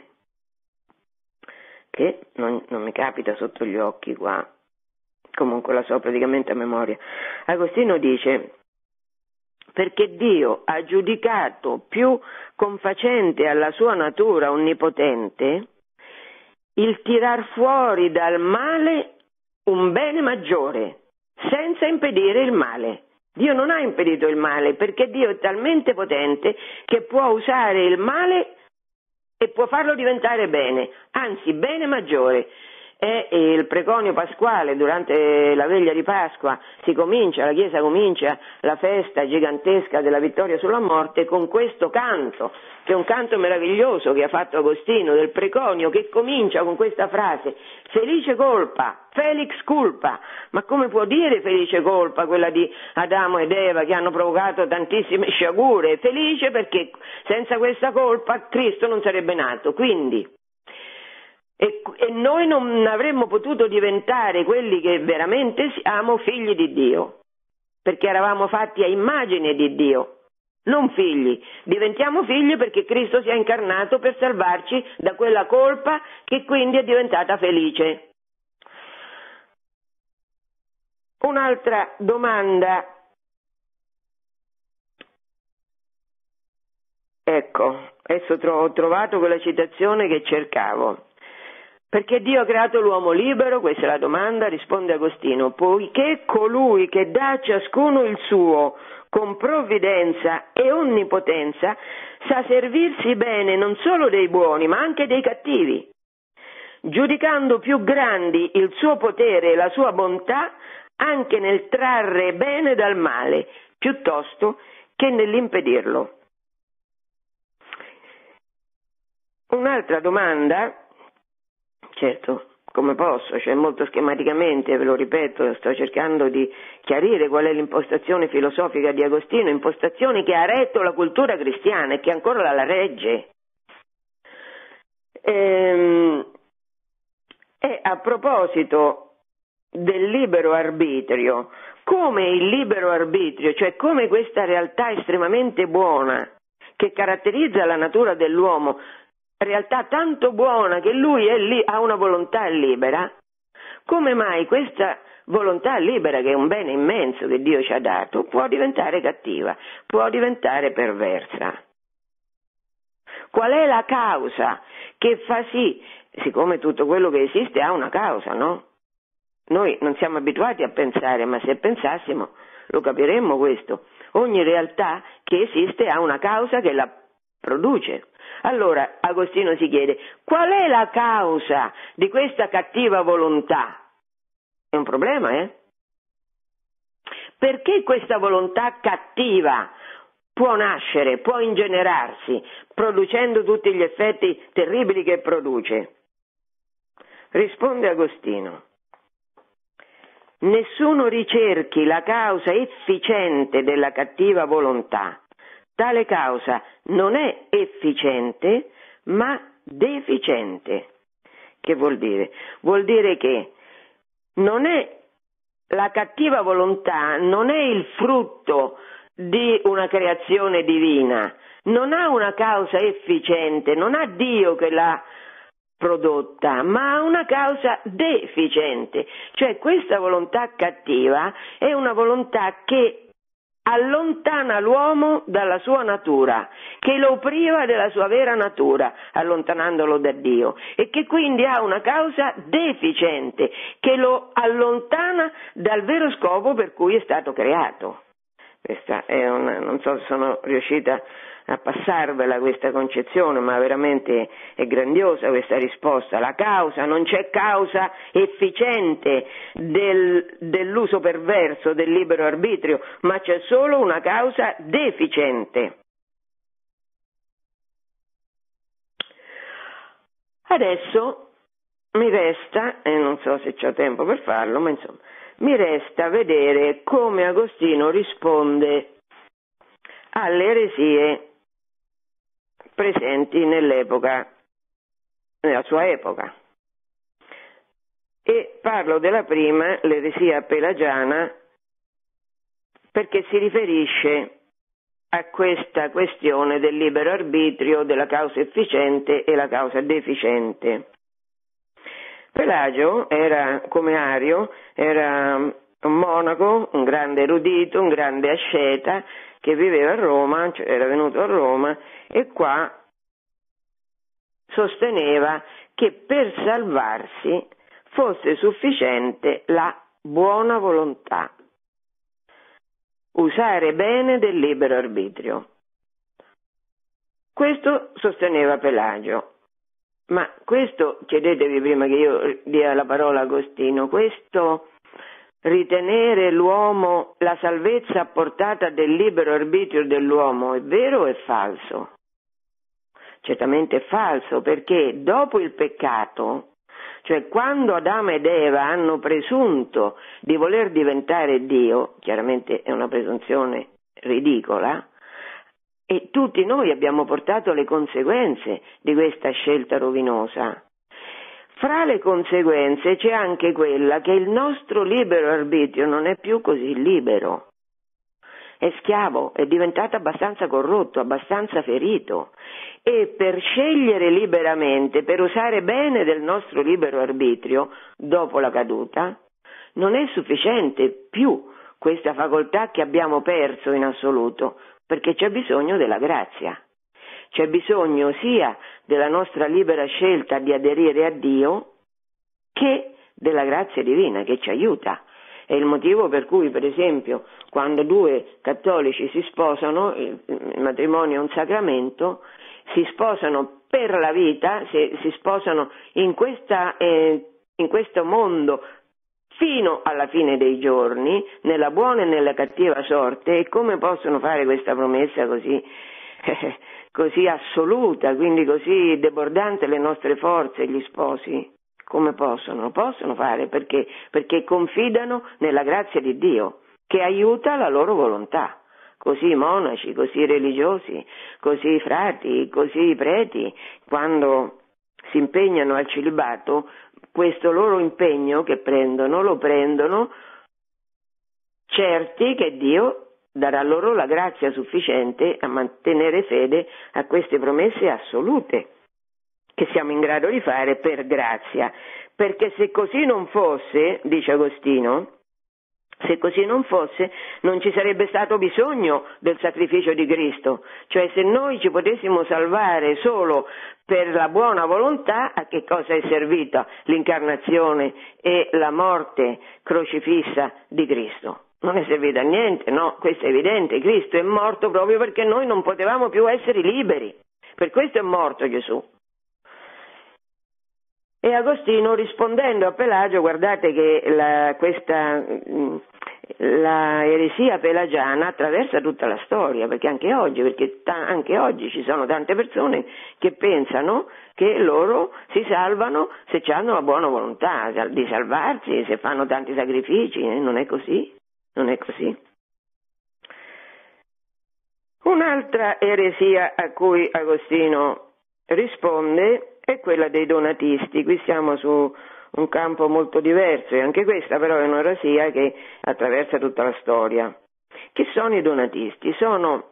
che non mi capita sotto gli occhi qua, comunque la so praticamente a memoria. Agostino dice: perché Dio ha giudicato più confacente alla sua natura onnipotente il tirar fuori dal male un bene maggiore, senza impedire il male. Dio non ha impedito il male, perché Dio è talmente potente che può usare il male e può farlo diventare bene, anzi bene maggiore. è il preconio pasquale. Durante la veglia di Pasqua la Chiesa comincia la festa gigantesca della vittoria sulla morte con questo canto, che è un canto meraviglioso che ha fatto Agostino, del preconio, che comincia con questa frase: felice colpa, felix culpa. Ma come può dire felice colpa quella di Adamo ed Eva, che hanno provocato tantissime sciagure? Felice perché senza questa colpa Cristo non sarebbe nato. Quindi e noi non avremmo potuto diventare quelli che veramente siamo, figli di Dio, perché eravamo fatti a immagine di Dio, non figli. Diventiamo figli perché Cristo si è incarnato per salvarci da quella colpa, che quindi è diventata felice. Un'altra domanda. Ecco, adesso ho trovato quella citazione che cercavo. Perché Dio ha creato l'uomo libero? Questa è la domanda, risponde Agostino: poiché colui che dà a ciascuno il suo con provvidenza e onnipotenza sa servirsi bene non solo dei buoni ma anche dei cattivi, giudicando più grandi il suo potere e la sua bontà anche nel trarre bene dal male piuttosto che nell'impedirlo. Un'altra domanda. Certo, come posso, cioè molto schematicamente, ve lo ripeto, sto cercando di chiarire qual è l'impostazione filosofica di Agostino, impostazione che ha retto la cultura cristiana e che ancora la regge. E a proposito del libero arbitrio, come il libero arbitrio, cioè come questa realtà estremamente buona che caratterizza la natura dell'uomo, realtà tanto buona che lui ha una volontà libera, come mai questa volontà libera, che è un bene immenso che Dio ci ha dato, può diventare cattiva, può diventare perversa? Qual è la causa che fa sì, siccome tutto quello che esiste ha una causa, no? Noi non siamo abituati a pensare, ma se pensassimo lo capiremmo questo. Ogni realtà che esiste ha una causa che la produce. Allora Agostino si chiede: qual è la causa di questa cattiva volontà? È un problema, Perché questa volontà cattiva può nascere, può ingenerarsi, producendo tutti gli effetti terribili che produce? Risponde Agostino: nessuno ricerchi la causa efficiente della cattiva volontà. Tale causa non è efficiente, ma deficiente. Che vuol dire? Vuol dire che la cattiva volontà non è il frutto di una creazione divina, non ha una causa efficiente, non ha Dio che l'ha prodotta, ma ha una causa deficiente. Cioè questa volontà cattiva è una volontà che allontana l'uomo dalla sua natura, che lo priva della sua vera natura, allontanandolo da Dio, e che quindi ha una causa deficiente, che lo allontana dal vero scopo per cui è stato creato. Questa è non so se sono riuscita a passarvela questa concezione, ma veramente è grandiosa questa risposta. La causa, non c'è causa efficiente dell'uso perverso del libero arbitrio, ma c'è solo una causa deficiente. Adesso mi resta, e non so se c'ho tempo per farlo, ma insomma, mi resta vedere come Agostino risponde alle eresie presenti nella sua epoca. E parlo della prima, l'eresia pelagiana, perché si riferisce a questa questione del libero arbitrio, della causa efficiente e la causa deficiente. Pelagio era, come Ario, era un monaco, un grande erudito, un grande asceta, che viveva a Roma, cioè era venuto a Roma, e qua sosteneva che per salvarsi fosse sufficiente la buona volontà, usare bene del libero arbitrio. Questo sosteneva Pelagio. Ma questo, chiedetevi prima che io dia la parola a Agostino, questo ritenere l'uomo, la salvezza a portata del libero arbitrio dell'uomo, è vero o è falso? Certamente è falso, perché dopo il peccato, cioè quando Adamo ed Eva hanno presunto di voler diventare Dio, chiaramente è una presunzione ridicola, e tutti noi abbiamo portato le conseguenze di questa scelta rovinosa. Fra le conseguenze c'è anche quella che il nostro libero arbitrio non è più così libero. È schiavo, è diventato abbastanza corrotto, abbastanza ferito. E per scegliere liberamente, per usare bene del nostro libero arbitrio, dopo la caduta, non è sufficiente più questa facoltà che abbiamo perso in assoluto, perché c'è bisogno della grazia. C'è bisogno sia della nostra libera scelta di aderire a Dio che della grazia divina che ci aiuta. È il motivo per cui, per esempio, quando due cattolici si sposano, il matrimonio è un sacramento, si sposano per la vita, si sposano in questo mondo fino alla fine dei giorni, nella buona e nella cattiva sorte. E come possono fare questa promessa così assoluta, quindi così debordante le nostre forze, gli sposi? Come possono? Possono fare perché confidano nella grazia di Dio, che aiuta la loro volontà. Così i monaci, così i religiosi, così i frati, così i preti, quando si impegnano al celibato, questo loro impegno che prendono, lo prendono certi che Dio darà loro la grazia sufficiente a mantenere fede a queste promesse assolute che siamo in grado di fare per grazia. Perché se così non fosse, dice Agostino, se così non fosse, non ci sarebbe stato bisogno del sacrificio di Cristo. Cioè, se noi ci potessimo salvare solo per la buona volontà, a che cosa è servita l'incarnazione e la morte crocifissa di Cristo? Non è servita a niente, no? Questo è evidente. Cristo è morto proprio perché noi non potevamo più essere liberi. Per questo è morto Gesù. E Agostino, rispondendo a Pelagio, guardate che la eresia pelagiana attraversa tutta la storia, perché anche oggi ci sono tante persone che pensano che loro si salvano se hanno la buona volontà di salvarsi, se fanno tanti sacrifici. Non è così, non è così. Un'altra eresia a cui Agostino risponde è quella dei donatisti. Qui siamo su un campo molto diverso, e anche questa però è un'eresia che attraversa tutta la storia. Chi sono i donatisti? Sono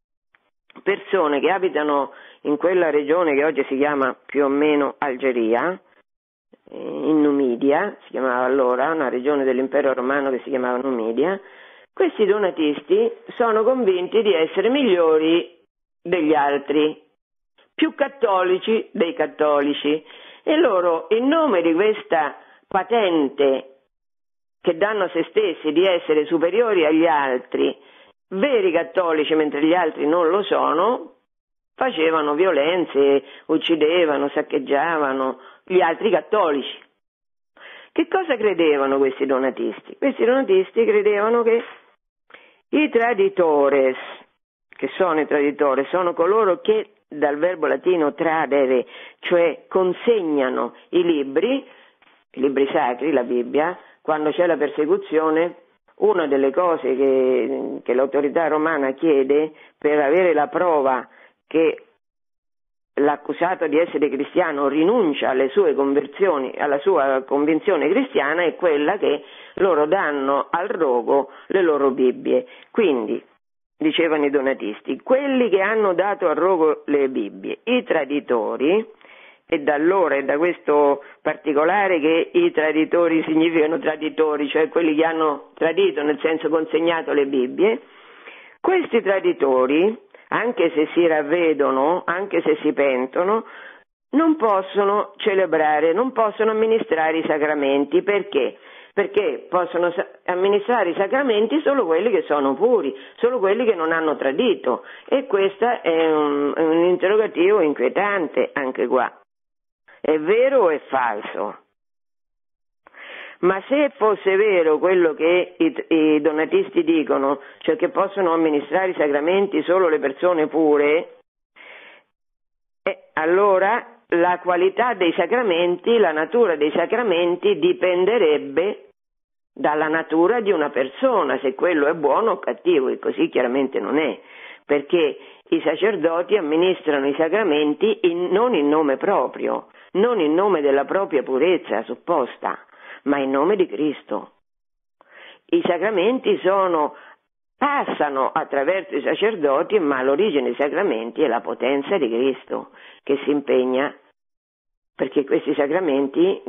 persone che abitano in quella regione che oggi si chiama più o meno Algeria, in Numidia, si chiamava allora, una regione dell'impero romano che si chiamava Numidia. Questi donatisti sono convinti di essere migliori degli altri, più cattolici dei cattolici, e loro, in nome di questa patente che danno a se stessi di essere superiori agli altri, veri cattolici mentre gli altri non lo sono, facevano violenze, uccidevano, saccheggiavano gli altri cattolici. Che cosa credevano questi donatisti? Questi donatisti credevano che i traditores, che sono i traditori, sono coloro che dal verbo latino tradere, cioè consegnano i libri sacri, la Bibbia. Quando c'è la persecuzione, una delle cose che l'autorità romana chiede per avere la prova che l'accusato di essere cristiano rinuncia alle sue conversioni, alla sua convinzione cristiana, è quella che loro danno al rogo le loro Bibbie. Quindi, dicevano i donatisti, quelli che hanno dato al rogo le Bibbie, i traditori, e da allora è da questo particolare che i traditori significano traditori, cioè quelli che hanno tradito, nel senso consegnato le Bibbie. Questi traditori, anche se si ravvedono, anche se si pentono, non possono celebrare, non possono amministrare i sacramenti. Perché? Perché possono amministrare i sacramenti solo quelli che sono puri, solo quelli che non hanno tradito. E questo è un interrogativo inquietante anche qua. è vero o è falso? Ma se fosse vero quello che i donatisti dicono, cioè che possono amministrare i sacramenti solo le persone pure, allora la qualità dei sacramenti, la natura dei sacramenti dipenderebbe dalla natura di una persona, se quello è buono o cattivo, e così chiaramente non è, perché i sacerdoti amministrano i sacramenti non in nome proprio, non in nome della propria purezza supposta, ma in nome di Cristo. I sacramenti passano attraverso i sacerdoti, ma l'origine dei sacramenti è la potenza di Cristo, che si impegna perché questi sacramenti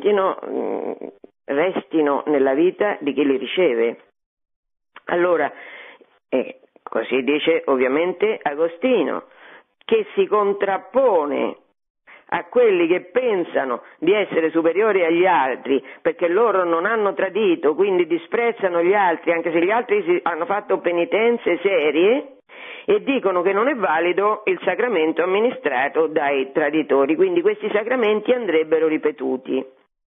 restino nella vita di chi li riceve. Allora, così dice ovviamente Agostino, che si contrappone a quelli che pensano di essere superiori agli altri perché loro non hanno tradito, quindi disprezzano gli altri, anche se gli altri hanno fatto penitenze serie, e dicono che non è valido il sacramento amministrato dai traditori, quindi questi sacramenti andrebbero ripetuti.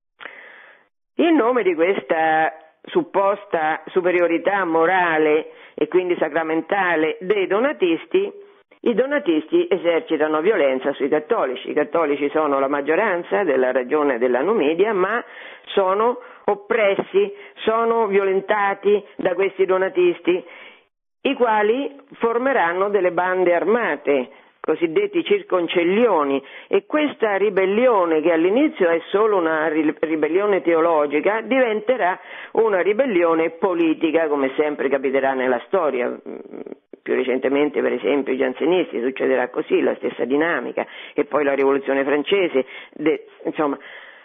In nome di questa supposta superiorità morale e quindi sacramentale dei donatisti, i donatisti esercitano violenza sui cattolici. I cattolici sono la maggioranza della regione della Numidia, ma sono oppressi, sono violentati da questi donatisti, i quali formeranno delle bande armate, cosiddetti circoncellioni, e questa ribellione, che all'inizio è solo una ribellione teologica, diventerà una ribellione politica, come sempre capiterà nella storia. Più recentemente, per esempio, i giansenisti, succederà così, la stessa dinamica, e poi la rivoluzione francese, insomma.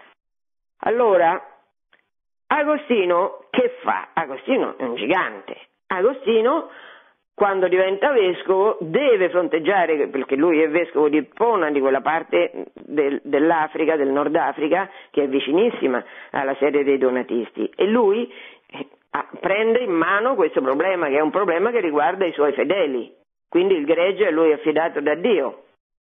Allora, Agostino che fa? Agostino è un gigante. Agostino, quando diventa vescovo, deve fronteggiare, perché lui è vescovo di Ippona, di quella parte dell'Africa, del Nord Africa, che è vicinissima alla sede dei donatisti, e lui prende in mano questo problema, che è un problema che riguarda i suoi fedeli, quindi il gregge a lui affidato da Dio.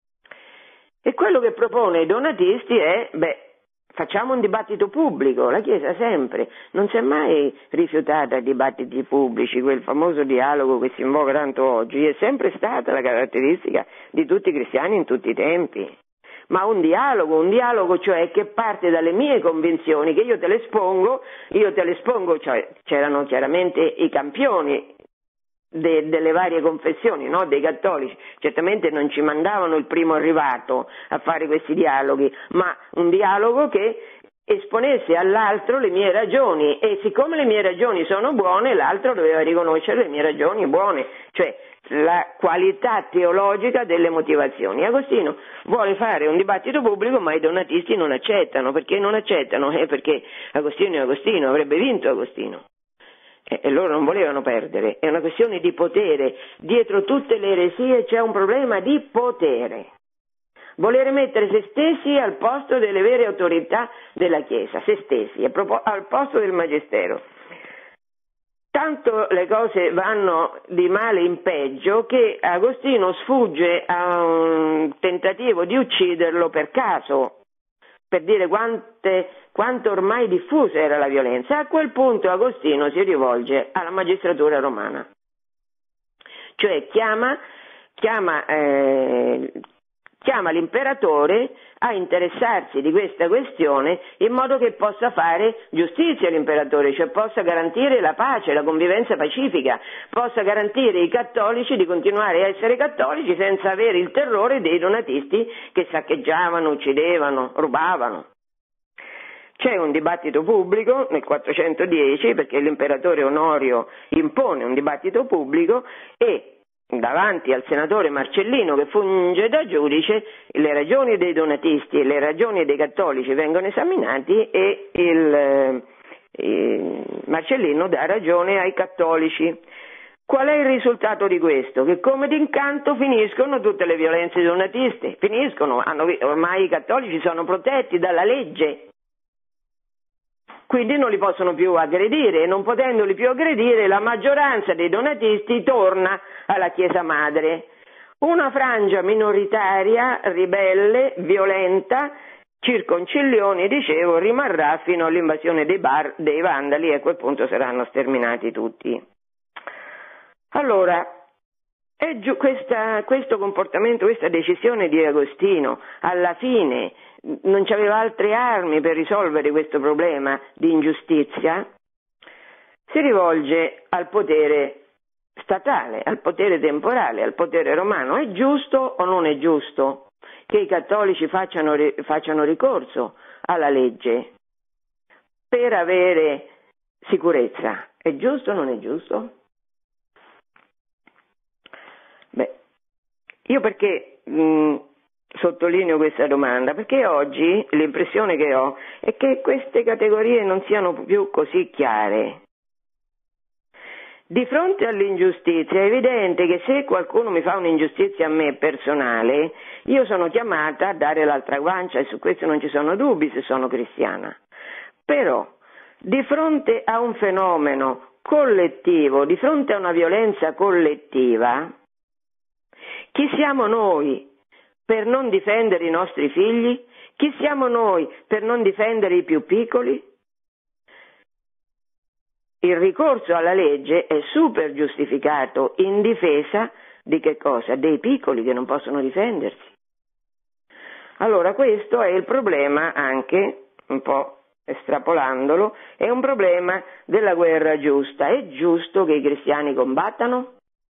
E quello che propone ai donatisti è, facciamo un dibattito pubblico. La Chiesa sempre non si è mai rifiutata ai dibattiti pubblici, quel famoso dialogo che si invoca tanto oggi, è sempre stata la caratteristica di tutti i cristiani in tutti i tempi. Ma un dialogo cioè che parte dalle mie convinzioni, che io te le espongo, cioè c'erano chiaramente i campioni delle varie confessioni, no? Dei cattolici, certamente non ci mandavano il primo arrivato a fare questi dialoghi, ma un dialogo che esponesse all'altro le mie ragioni, e siccome le mie ragioni sono buone, l'altro doveva riconoscere le mie ragioni buone, cioè la qualità teologica delle motivazioni. Agostino vuole fare un dibattito pubblico, ma i donatisti non accettano. Perché non accettano? Perché Agostino è Agostino, avrebbe vinto Agostino. E loro non volevano perdere, è una questione di potere. Dietro tutte le eresie c'è un problema di potere. Volere mettere se stessi al posto delle vere autorità della Chiesa, se stessi, al posto del Magistero. Tanto le cose vanno di male in peggio che Agostino sfugge a un tentativo di ucciderlo per caso, per dire quanto ormai diffusa era la violenza. A quel punto Agostino si rivolge alla magistratura romana, cioè chiama l'imperatore a interessarsi di questa questione in modo che possa fare giustizia l'imperatore, cioè possa garantire la pace, la convivenza pacifica, possa garantire ai cattolici di continuare a essere cattolici senza avere il terrore dei donatisti che saccheggiavano, uccidevano, rubavano. C'è un dibattito pubblico nel 410 perché l'imperatore Onorio impone un dibattito pubblico, e davanti al senatore Marcellino, che funge da giudice, le ragioni dei donatisti e le ragioni dei cattolici vengono esaminati, e il Marcellino dà ragione ai cattolici. Qual è il risultato di questo? Che come d'incanto finiscono tutte le violenze donatiste, ormai i cattolici sono protetti dalla legge, quindi non li possono più aggredire, e non potendoli più aggredire la maggioranza dei donatisti torna alla Chiesa Madre. Una frangia minoritaria, ribelle, violenta, Circoncilioni, dicevo, rimarrà fino all'invasione dei Vandali e a quel punto saranno sterminati tutti. Allora, questo comportamento, questa decisione di Agostino, alla fine non c'aveva altre armi per risolvere questo problema di ingiustizia, si rivolge al potere statale, al potere temporale, al potere romano. È giusto o non è giusto che i cattolici facciano ricorso alla legge per avere sicurezza? È giusto o non è giusto? Beh, io perché sottolineo questa domanda? Perché oggi l'impressione che ho è che queste categorie non siano più così chiare. Di fronte all'ingiustizia è evidente che se qualcuno mi fa un'ingiustizia a me personale, io sono chiamata a dare l'altra guancia e su questo non ci sono dubbi se sono cristiana. Però, di fronte a un fenomeno collettivo, di fronte a una violenza collettiva, chi siamo noi per non difendere i nostri figli? Chi siamo noi per non difendere i più piccoli? Il ricorso alla legge è super giustificato in difesa di che cosa? Dei piccoli che non possono difendersi. Allora questo è il problema anche, un po' estrapolandolo, è un problema della guerra giusta. È giusto che i cristiani combattano?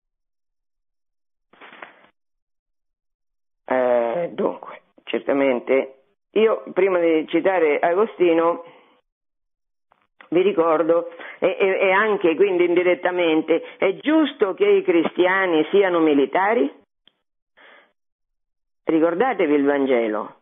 Dunque, certamente, io prima di citare Agostino vi ricordo, e anche quindi indirettamente, è giusto che i cristiani siano militari? Ricordatevi il Vangelo.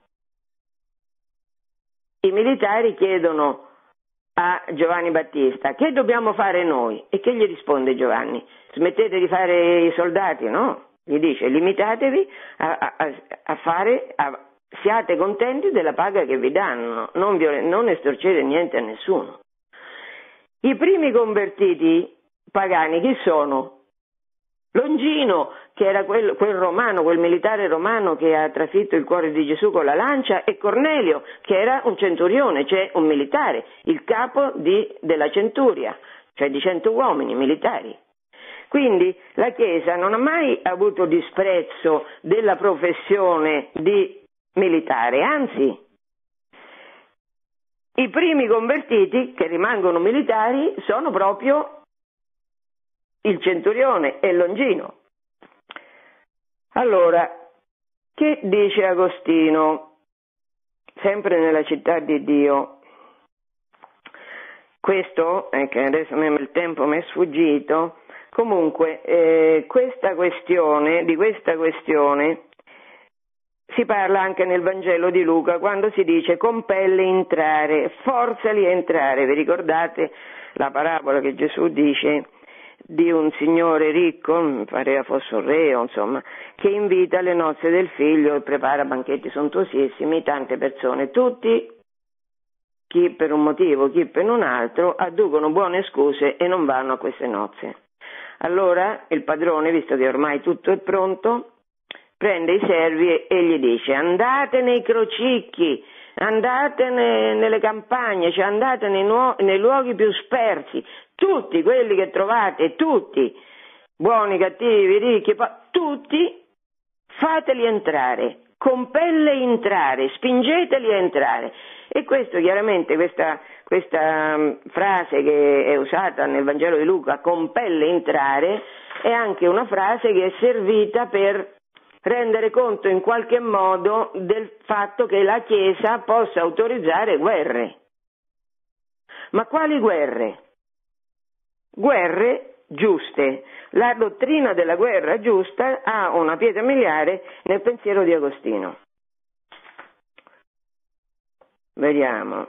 I militari chiedono a Giovanni Battista: che dobbiamo fare noi? E che gli risponde Giovanni? Smettete di fare i soldati? No, gli dice: limitatevi a fare, siate contenti della paga che vi danno, non estorcete niente a nessuno. I primi convertiti pagani chi sono? Longino, che era quel romano, quel militare romano che ha trafitto il cuore di Gesù con la lancia, e Cornelio, che era un centurione, cioè un militare, il capo della centuria, cioè di 100 uomini militari. Quindi la Chiesa non ha mai avuto disprezzo della professione di militare, anzi, i primi convertiti che rimangono militari sono proprio il centurione e Longino. Allora, che dice Agostino, sempre nella città di Dio? Questo, che adesso il tempo mi è sfuggito, comunque di questa questione si parla anche nel Vangelo di Luca, quando si dice compelle entrare, forzali a entrare. Vi ricordate la parabola che Gesù dice di un signore ricco, mi pareva fosse un re, insomma, che invita alle nozze del figlio e prepara banchetti sontuosissimi, tante persone, tutti, chi per un motivo, chi per un altro, adducono buone scuse e non vanno a queste nozze. Allora il padrone, visto che ormai tutto è pronto, prende i servi e gli dice: andate nei crocicchi, andate nelle campagne, cioè andate nei luoghi più spersi, tutti quelli che trovate, tutti, buoni, cattivi, ricchi, tutti, fateli entrare, compelle entrare, spingeteli a entrare. E questo chiaramente, questa frase che è usata nel Vangelo di Luca, compelle entrare, è anche una frase che è servita per rendere conto in qualche modo del fatto che la Chiesa possa autorizzare guerre. Ma quali guerre? Guerre giuste. La dottrina della guerra giusta ha una pietra miliare nel pensiero di Agostino. Vediamo.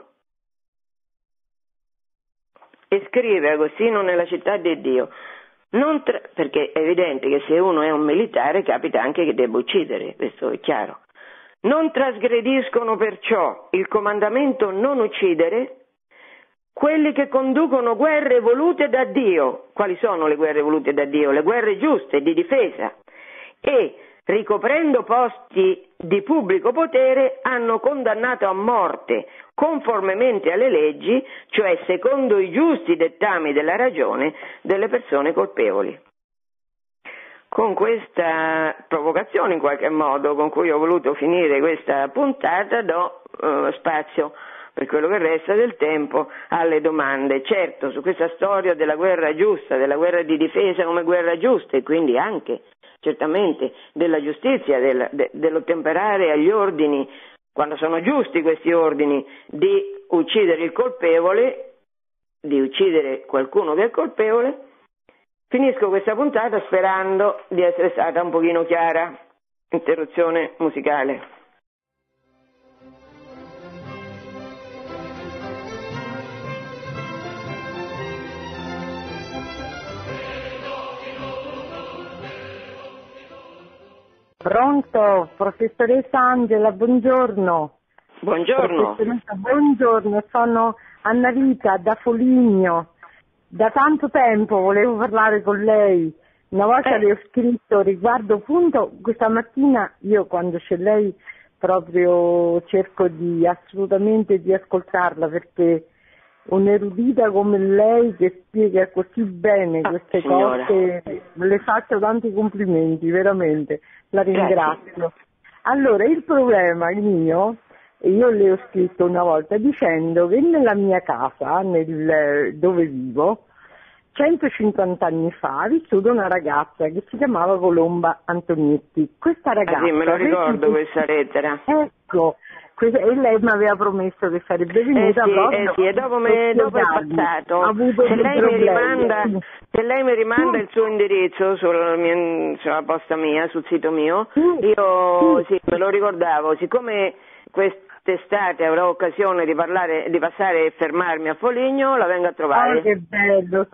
E scrive Agostino nella città di Dio: perché è evidente che se uno è un militare capita anche che debba uccidere, questo è chiaro. Non trasgrediscono perciò il comandamento non uccidere quelli che conducono guerre volute da Dio. Quali sono le guerre volute da Dio? Le guerre giuste, di difesa. E ricoprendo posti di pubblico potere, hanno condannato a morte, conformemente alle leggi, cioè secondo i giusti dettami della ragione, delle persone colpevoli. Con questa provocazione, in qualche modo, con cui ho voluto finire questa puntata, do spazio, per quello che resta del tempo, alle domande. Certo, su questa storia della guerra giusta, della guerra di difesa come guerra giusta, e quindi anche, certamente, della giustizia, dell'ottemperare agli ordini, quando sono giusti questi ordini, di uccidere il colpevole, di uccidere qualcuno che è colpevole. Finisco questa puntata sperando di essere stata un pochino chiara. Interruzione musicale. Pronto, professoressa Angela, buongiorno. Buongiorno. Professoressa, buongiorno, sono Anna Rita da Foligno. Da tanto tempo volevo parlare con lei. Una volta le ho scritto riguardo appunto, questa mattina io quando c'è lei proprio cerco assolutamente di ascoltarla, perché un'erudita come lei che spiega così bene queste cose, le faccio tanti complimenti, veramente, la ringrazio. Grazie. Allora, il problema mio, io le ho scritto una volta dicendo che nella mia casa, dove vivo, 150 anni fa ha vissuto una ragazza che si chiamava Colomba Antonietti. Questa ragazza... sì, me lo ricordo questa lettera. Ecco, e lei mi aveva promesso che sarebbe venuta proprio. Sì, e dopo è passato. Se lei mi rimanda il suo indirizzo sulla posta mia, sul sito mio, io me lo ricordavo. Siccome quest'estate avrò occasione di passare e fermarmi a Foligno, la vengo a trovare. Che bello,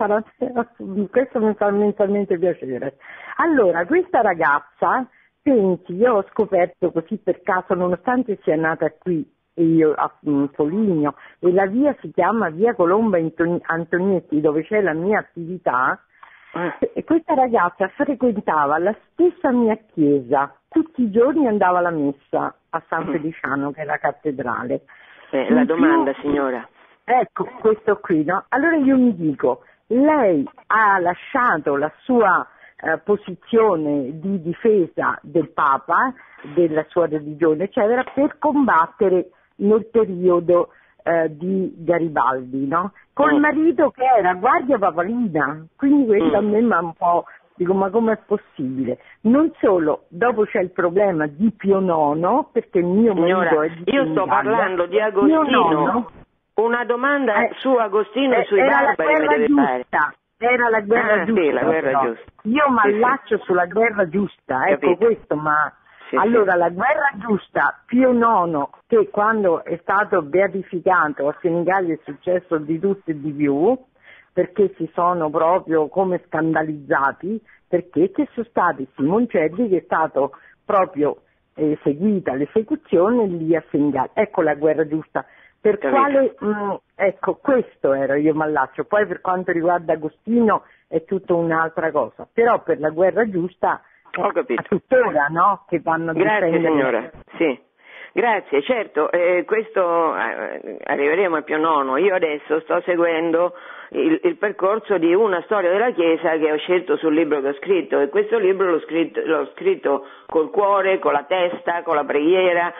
questo mi fa mentalmente piacere. Allora, questa ragazza, pensi, io ho scoperto così per caso, nonostante sia nata qui io a Foligno, e la via si chiama via Colomba Antonietti, dove c'è la mia attività, e questa ragazza frequentava la stessa mia chiesa, tutti i giorni andava alla messa a San Feliciano, che è la cattedrale. La domanda, signora. Ecco, questo qui, no? Allora io mi dico, lei ha lasciato la sua posizione di difesa del Papa, della sua religione, eccetera, per combattere nel periodo di Garibaldi, no? Col marito che era guardia papalina, quindi questo a me un po', dico, ma com'è possibile? Non solo, dopo c'è il problema di Pio IX, perché il mio marito è di io sto parlando di Agostino. Una domanda su Agostino e sui barbari mi deve fare. Era la guerra giusta. Sì, la guerra giusta. Io mi allaccio sulla guerra giusta, ecco questo, ma allora la guerra giusta, Pio IX, che quando è stato beatificato a Senigallia è successo di tutto e di più, perché si sono proprio come scandalizzati, perché ci sono stati Simoncelli che è stato proprio eseguita l'esecuzione lì a Senigallia. Ecco la guerra giusta. Per quale, ecco, questo era io m'allaccio. Poi per quanto riguarda Agostino è tutta un'altra cosa, però per la guerra giusta ho capito. A tuttora, no? Che vanno a difendere. Grazie signora, sì. Grazie, certo, questo arriveremo a Pio IX. Io adesso sto seguendo il percorso di una storia della Chiesa che ho scelto sul libro che ho scritto, e questo libro l'ho scritto col cuore, con la testa, con la preghiera.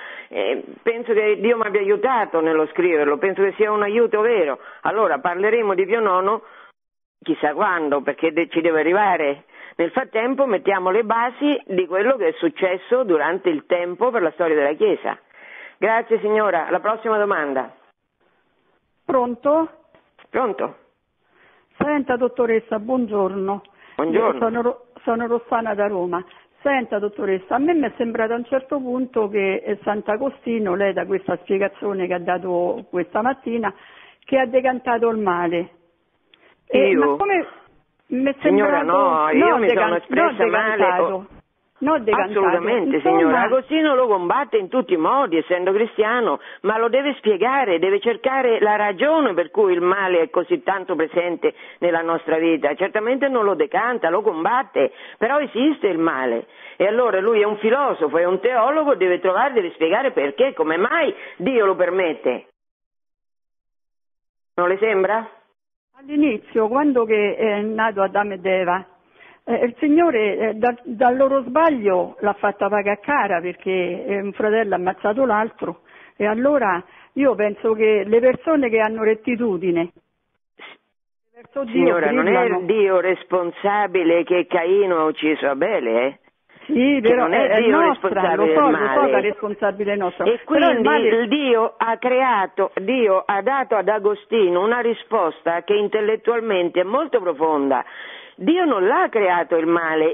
Penso che Dio mi abbia aiutato nello scriverlo, penso che sia un aiuto vero. Allora parleremo di Pio IX chissà quando, perché ci deve arrivare. Nel frattempo mettiamo le basi di quello che è successo durante il tempo per la storia della Chiesa. Grazie signora, alla prossima domanda. Pronto? Pronto? Senta dottoressa, buongiorno. Buongiorno. Sono Rossana da Roma. Senta dottoressa, a me mi è sembrato a un certo punto che Sant'Agostino, lei da questa spiegazione che ha dato questa mattina, che ha decantato il male. Io? Ma come mi è Signora, sembrato... no, io mi sono espressa male. No, decantate. Assolutamente, Insomma, signora. Agostino lo combatte in tutti i modi, essendo cristiano, ma lo deve spiegare, deve cercare la ragione per cui il male è così tanto presente nella nostra vita. Certamente non lo decanta, lo combatte, però esiste il male. E allora lui è un filosofo, è un teologo, deve spiegare perché, come mai Dio lo permette. Non le sembra? all'inizio, quando che è nato Adamo ed Eva, il Signore dal loro sbaglio l'ha fatta pagare cara, perché un fratello ha ammazzato l'altro, e allora io penso che le persone che hanno rettitudine verso Dio Signora, non brillano. è Dio responsabile che Caino ha ucciso Abele, eh? Sì, però non è Dio responsabile del male. Lo so che è responsabile nostro. E quindi il Dio ha dato ad Agostino una risposta che intellettualmente è molto profonda. Dio non l'ha creato il male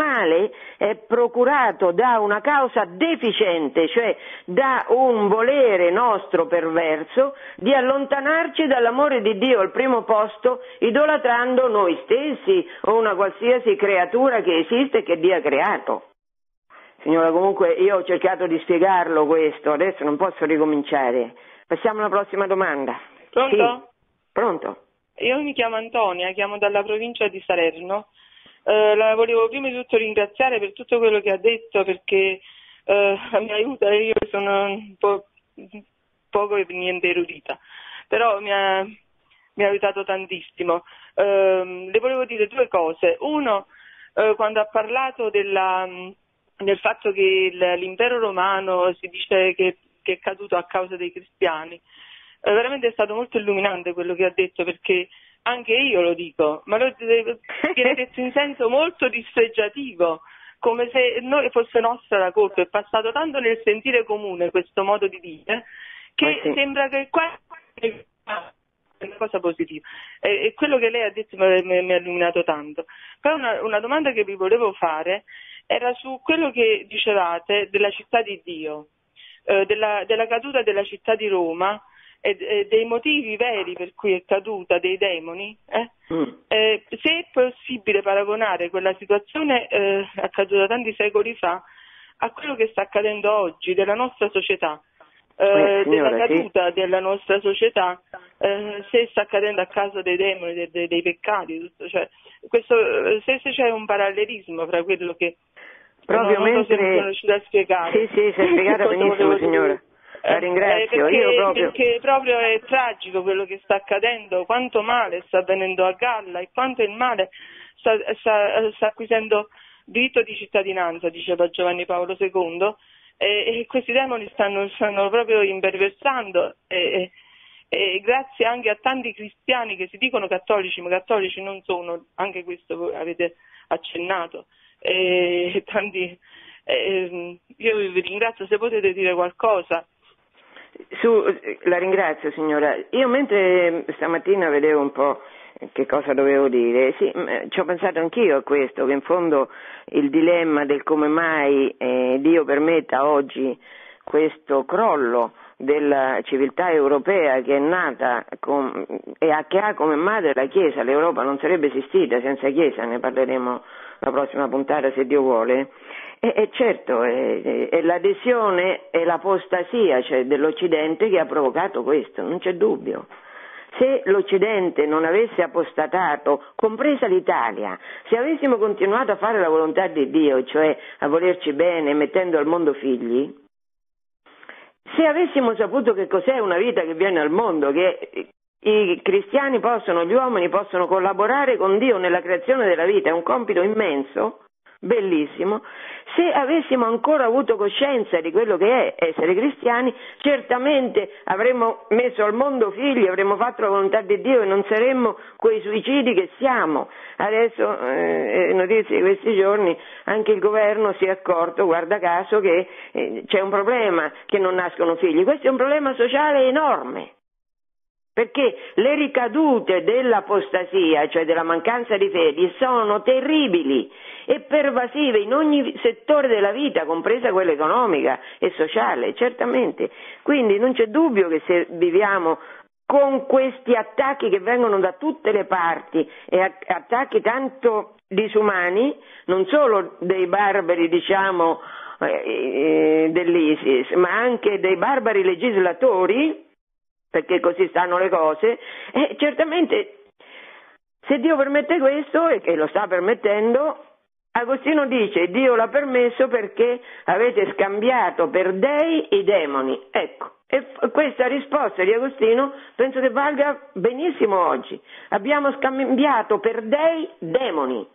è procurato da una causa deficiente, cioè da un volere nostro perverso di allontanarci dall'amore di Dio al primo posto, idolatrando noi stessi o una qualsiasi creatura che esiste e che Dio ha creato. Signora, comunque io ho cercato di spiegarlo questo, adesso non posso ricominciare. Passiamo alla prossima domanda. Pronto? Sì. Pronto? Io mi chiamo Antonia, chiamo dalla provincia di Salerno. La volevo prima di tutto ringraziare per tutto quello che ha detto, perché mi aiuta, io sono un po' poco e niente erudita, però mi ha aiutato tantissimo. Le volevo dire due cose. Uno, quando ha parlato del fatto che l'impero romano si dice che è caduto a causa dei cristiani, veramente è stato molto illuminante quello che ha detto, perché anche io lo dico, ma lo viene detto in senso molto dispregiativo, come se noi fosse nostra la colpa. È passato tanto nel sentire comune questo modo di dire che sì. Sembra che qua è una cosa positiva, e quello che lei ha detto mi ha illuminato tanto. Poi una domanda che vi volevo fare era su quello che dicevate della città di Dio, della caduta della città di Roma e dei motivi veri per cui è caduta, dei demoni. Se è possibile paragonare quella situazione accaduta tanti secoli fa a quello che sta accadendo oggi della nostra società, della caduta della nostra società, se sta accadendo a causa dei demoni, dei peccati, tutto, cioè, se c'è un parallelismo fra quello che proprio non mentre sono riuscita a spiegare. Sì, si è spiegata benissimo, signora. La ringrazio. Perché proprio è tragico quello che sta accadendo, quanto male sta avvenendo a galla e quanto il male sta acquisendo diritto di cittadinanza, diceva Giovanni Paolo II, e questi demoni stanno proprio imperversando, e grazie anche a tanti cristiani che si dicono cattolici, ma cattolici non sono, anche questo voi avete accennato, e tanti, io vi ringrazio se potete dire qualcosa. La ringrazio, signora. Io mentre stamattina vedevo un po' che cosa dovevo dire, sì, ci ho pensato anch'io a questo, che in fondo il dilemma del come mai Dio permetta oggi questo crollo della civiltà europea che è nata che ha come madre la Chiesa. L'Europa non sarebbe esistita senza Chiesa, ne parleremo la prossima puntata se Dio vuole. E certo, è l'adesione e l'apostasia, cioè, dell'Occidente che ha provocato questo, non c'è dubbio. Se l'Occidente non avesse apostatato, compresa l'Italia, se avessimo continuato a fare la volontà di Dio, cioè a volerci bene, mettendo al mondo figli, se avessimo saputo che cos'è una vita che viene al mondo, che i cristiani gli uomini possono collaborare con Dio nella creazione della vita, è un compito immenso, bellissimo. Se avessimo ancora avuto coscienza di quello che è essere cristiani, certamente avremmo messo al mondo figli, avremmo fatto la volontà di Dio e non saremmo quei suicidi che siamo. Adesso, notizie di questi giorni, anche il governo si è accorto, guarda caso, che c'è un problema che non nascono figli. Questo è un problema sociale enorme. Perché le ricadute dell'apostasia, cioè della mancanza di fede, sono terribili e pervasive in ogni settore della vita, compresa quella economica e sociale, certamente. Quindi non c'è dubbio che se viviamo con questi attacchi che vengono da tutte le parti, e attacchi tanto disumani, non solo dei barbari, diciamo, dell'ISIS, ma anche dei barbari legislatori, perché così stanno le cose, e certamente se Dio permette questo, e che lo sta permettendo, Agostino dice: Dio l'ha permesso perché avete scambiato per dei i demoni. Ecco, e questa risposta di Agostino penso che valga benissimo oggi. Abbiamo scambiato per dei demoni.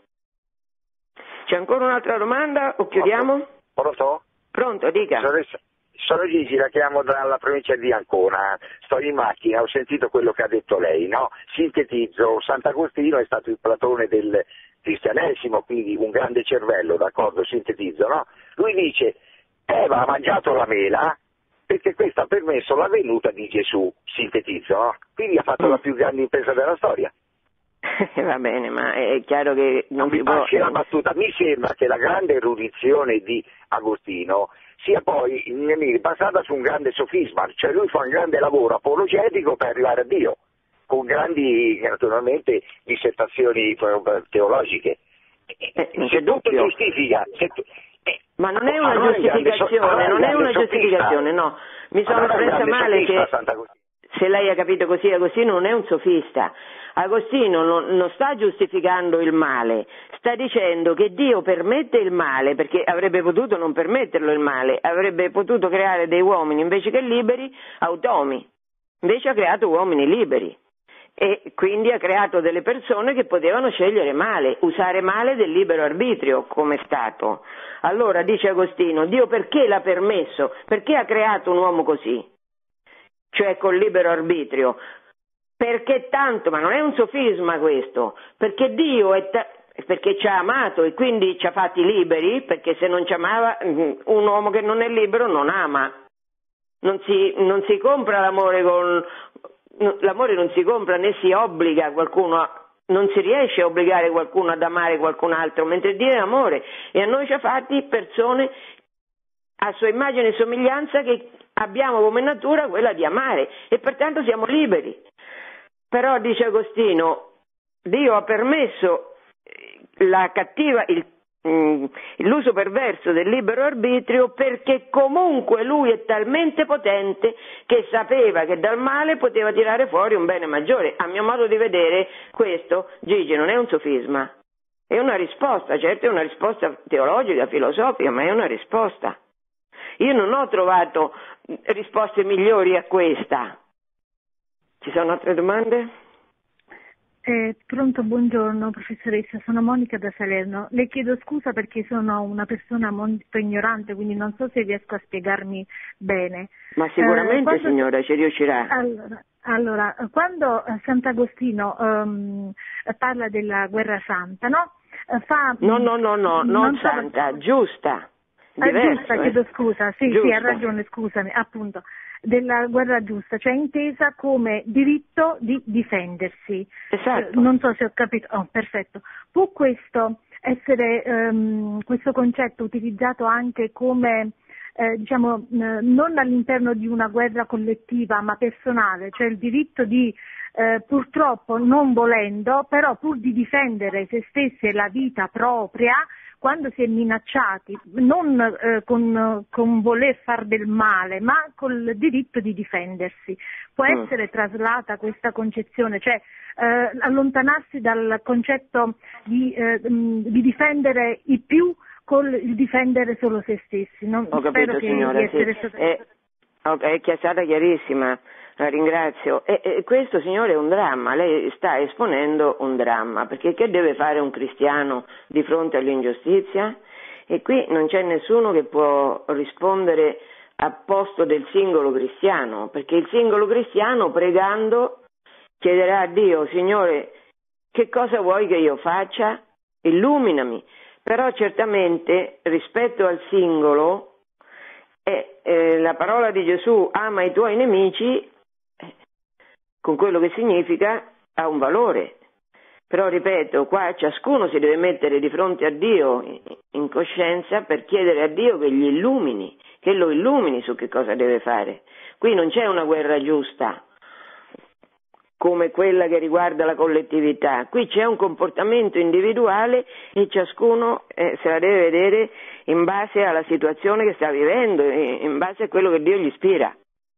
C'è ancora un'altra domanda o chiudiamo? Pronto? Pronto, dica. Sono Gigi, la chiamo dalla provincia di Ancona, sto in macchina, ho sentito quello che ha detto lei, no? Sintetizzo, Sant'Agostino è stato il Platone del cristianesimo, quindi un grande cervello, d'accordo, sintetizzo, no? Lui dice: Eva ha mangiato la mela perché questo ha permesso la venuta di Gesù, sintetizzo, no? Quindi ha fatto la più grande impresa della storia. Va bene, ma è chiaro che non si può... la battuta. Mi sembra che la grande erudizione di Agostino sia poi basata su un grande sofisma, cioè lui fa un grande lavoro apologetico per arrivare a Dio, con grandi, naturalmente, dissertazioni teologiche. Se tutto giustifica... Ma non è una giustificazione, non è una giustificazione, no. Mi sono espressa male che... Se lei ha capito così, Agostino non è un sofista. Agostino non sta giustificando il male, sta dicendo che Dio permette il male, perché avrebbe potuto non permetterlo il male, avrebbe potuto creare dei uomini invece che liberi, automi. Invece ha creato uomini liberi e quindi ha creato delle persone che potevano scegliere male, usare male del libero arbitrio, come è stato. Allora, dice Agostino, Dio perché l'ha permesso? Perché ha creato un uomo così? Cioè col libero arbitrio, perché tanto, ma non è un sofisma questo, perché Dio perché ci ha amato e quindi ci ha fatti liberi, perché se non ci amava, un uomo che non è libero non ama, non si compra l'amore l'amore non si compra né si obbliga qualcuno, non si riesce a obbligare qualcuno ad amare qualcun altro, mentre Dio è amore e a noi ci ha fatti persone a sua immagine e somiglianza che abbiamo come natura quella di amare e pertanto siamo liberi. Però, dice Agostino, Dio ha permesso l'uso perverso del libero arbitrio perché comunque lui è talmente potente che sapeva che dal male poteva tirare fuori un bene maggiore. A mio modo di vedere questo, Gigi, non è un sofisma, è una risposta, certo è una risposta teologica, filosofica, ma è una risposta. Io non ho trovato risposte migliori a questa. Ci sono altre domande? Pronto, buongiorno professoressa, sono Monica da Salerno. Le chiedo scusa perché sono una persona molto ignorante, quindi non so se riesco a spiegarmi bene. Ma sicuramente signora, ci riuscirà. Allora, quando Sant'Agostino parla della guerra santa, no? Non santa, giusta. Giusta, chiedo scusa, sì, giusta. Sì, ha ragione, scusami, appunto, della guerra giusta, cioè intesa come diritto di difendersi. Esatto. Non so se ho capito, perfetto. Può questo essere, questo concetto utilizzato anche come, non all'interno di una guerra collettiva ma personale, cioè il diritto di, purtroppo non volendo, però pur di difendere se stessi e la vita propria, quando si è minacciati, non con voler far del male, ma col diritto di difendersi. Può essere traslata questa concezione, cioè allontanarsi dal concetto di difendere i più col il difendere solo se stessi. Ho capito, signora, sì. È stata chiarissima. La ringrazio. E questo, signore, è un dramma. Lei sta esponendo un dramma, perché che deve fare un cristiano di fronte all'ingiustizia? E qui non c'è nessuno che può rispondere a posto del singolo cristiano, perché il singolo cristiano, pregando, chiederà a Dio: Signore, che cosa vuoi che io faccia? Illuminami. Però certamente, rispetto al singolo, la parola di Gesù, ama i tuoi nemici, con quello che significa, ha un valore. Però ripeto, qua ciascuno si deve mettere di fronte a Dio in coscienza per chiedere a Dio che gli illumini, che lo illumini su che cosa deve fare. Qui non c'è una guerra giusta, come quella che riguarda la collettività. Qui c'è un comportamento individuale e ciascuno se la deve vedere in base alla situazione che sta vivendo, in base a quello che Dio gli ispira.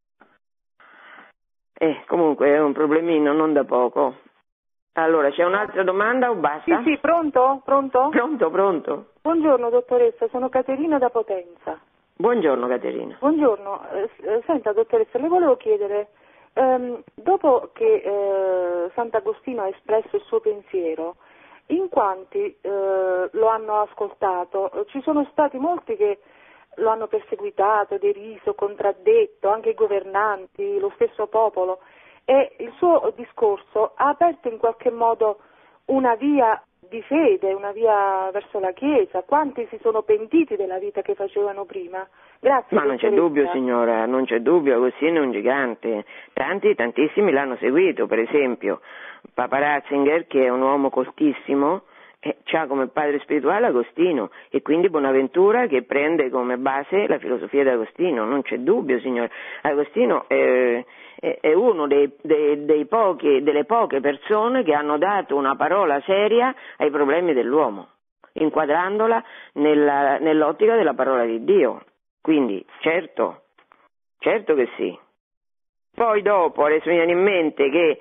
Comunque è un problemino non da poco. Allora, c'è un'altra domanda o basta? Sì, pronto? Pronto? Pronto. Buongiorno dottoressa, sono Caterina da Potenza. Buongiorno Caterina. Buongiorno, senta dottoressa, le volevo chiedere, dopo che Sant'Agostino ha espresso il suo pensiero, in quanti lo hanno ascoltato? Ci sono stati molti che lo hanno perseguitato, deriso, contraddetto, anche i governanti, lo stesso popolo, e il suo discorso ha aperto in qualche modo una via di fede, una via verso la Chiesa. Quanti si sono pentiti della vita che facevano prima? Grazie. Ma non c'è dubbio, signora, non c'è dubbio, Agostino è un gigante. Tantissimi l'hanno seguito, per esempio Papa Ratzinger, che è un uomo coltissimo, c'ha come padre spirituale Agostino, e quindi Bonaventura che prende come base la filosofia di Agostino. Non c'è dubbio, signora. Agostino è uno delle poche persone che hanno dato una parola seria ai problemi dell'uomo, inquadrandola nell'ottica della parola di Dio. Quindi, certo che sì. Poi dopo adesso mi viene in mente che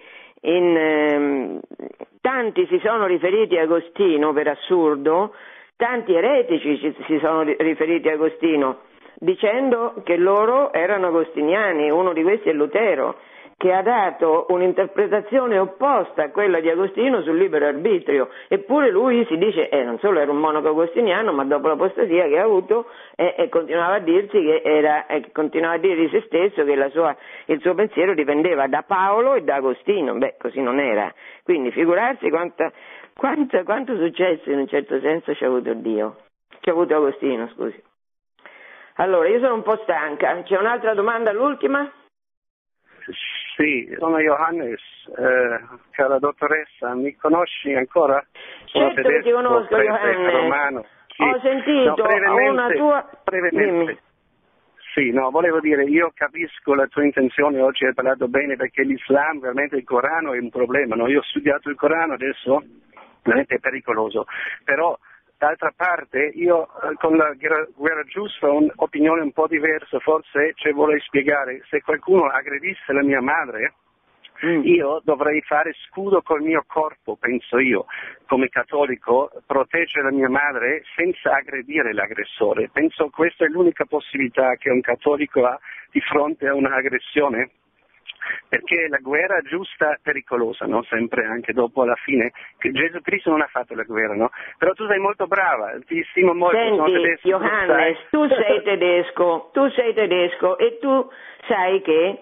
tanti si sono riferiti a Agostino, per assurdo, tanti eretici si sono riferiti a Agostino, dicendo che loro erano agostiniani. Uno di questi è Lutero, che ha dato un'interpretazione opposta a quella di Agostino sul libero arbitrio, eppure lui si dice, non solo era un monaco agostiniano, ma dopo l'apostasia che ha avuto, continuava a dirsi che continuava a dire di se stesso che il suo pensiero dipendeva da Paolo e da Agostino. Così non era. Quindi figurarsi quanto successo in un certo senso ci ha avuto Agostino, scusi. Allora, io sono un po' stanca. C'è un'altra domanda, l'ultima? Sì, sono Johannes, cara dottoressa, mi conosci ancora? Certo che ti conosco, Johannes. Romano. Sì. Ho sentito una tua... Brevemente. Sì, volevo dire, io capisco la tua intenzione, oggi hai parlato bene, perché l'Islam, veramente il Corano è un problema, no? Io ho studiato il Corano adesso, veramente è pericoloso, però d'altra parte io con la guerra giusta ho un'opinione un po' diversa, forse vorrei spiegare, se qualcuno aggredisse la mia madre, io dovrei fare scudo col mio corpo, penso io, come cattolico, proteggere la mia madre senza aggredire l'aggressore. Penso questa è l'unica possibilità che un cattolico ha di fronte a un'aggressione, perché la guerra giusta è pericolosa, no? Sempre, anche dopo alla fine, che Gesù Cristo non ha fatto la guerra, no? Però tu sei molto brava, ti stimo molto. Senti, Johannes, tu sei tedesco e tu sai che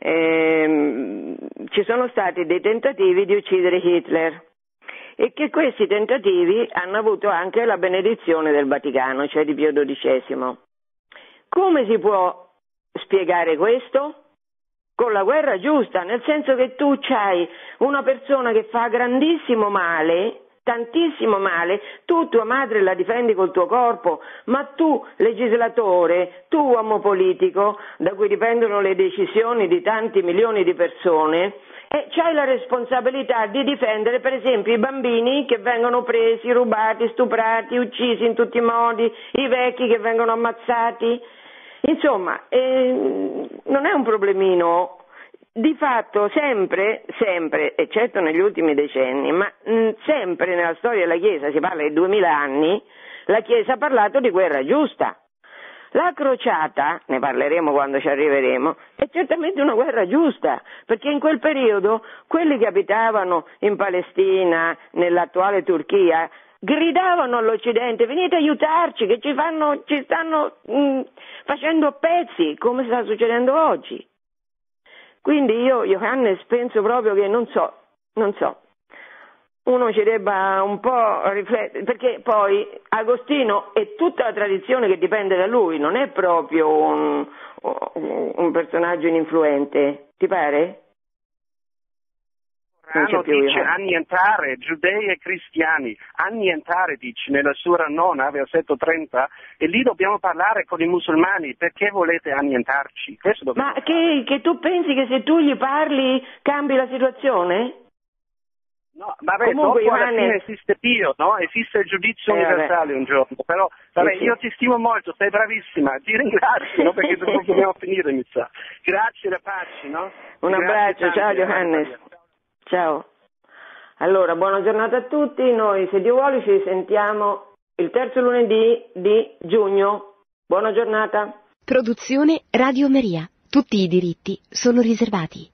ci sono stati dei tentativi di uccidere Hitler e che questi tentativi hanno avuto anche la benedizione del Vaticano, cioè di Pio XII. Come si può spiegare questo? Con la guerra giusta, nel senso che tu c'hai una persona che fa grandissimo male, tantissimo male, tu tua madre la difendi col tuo corpo, ma tu legislatore, tu uomo politico, da cui dipendono le decisioni di tanti milioni di persone, c'hai la responsabilità di difendere per esempio i bambini che vengono presi, rubati, stuprati, uccisi in tutti i modi, i vecchi che vengono ammazzati. Insomma, non è un problemino. Di fatto sempre, eccetto negli ultimi decenni, ma sempre nella storia della Chiesa, si parla di 2000 anni, la Chiesa ha parlato di guerra giusta. La crociata, ne parleremo quando ci arriveremo, è certamente una guerra giusta, perché in quel periodo quelli che abitavano in Palestina, nell'attuale Turchia, gridavano all'Occidente: venite a aiutarci, che ci stanno facendo a pezzi, come sta succedendo oggi. Quindi io, Johannes, penso proprio che non so, uno ci debba un po' riflettere, perché poi Agostino e tutta la tradizione che dipende da lui non è proprio un personaggio ininfluente, ti pare? Corano dice annientare giudei e cristiani, annientare dice nella Sura nona, versetto 30, e lì dobbiamo parlare con i musulmani, perché volete annientarci? Ma che tu pensi che se tu gli parli cambi la situazione? No, vabbè, comunque, dopo alla fine esiste Dio, no? Esiste il giudizio universale un giorno, però vabbè, io ti stimo molto, sei bravissima, ti ringrazio, no? Perché dobbiamo finire, mi sa. Grazie, la pace, no? Un abbraccio, ciao Johannes. Ciao. Allora, buona giornata a tutti, noi se Dio vuole ci sentiamo il terzo lunedì di giugno. Buona giornata. Produzione Radio Maria. Tutti i diritti sono riservati.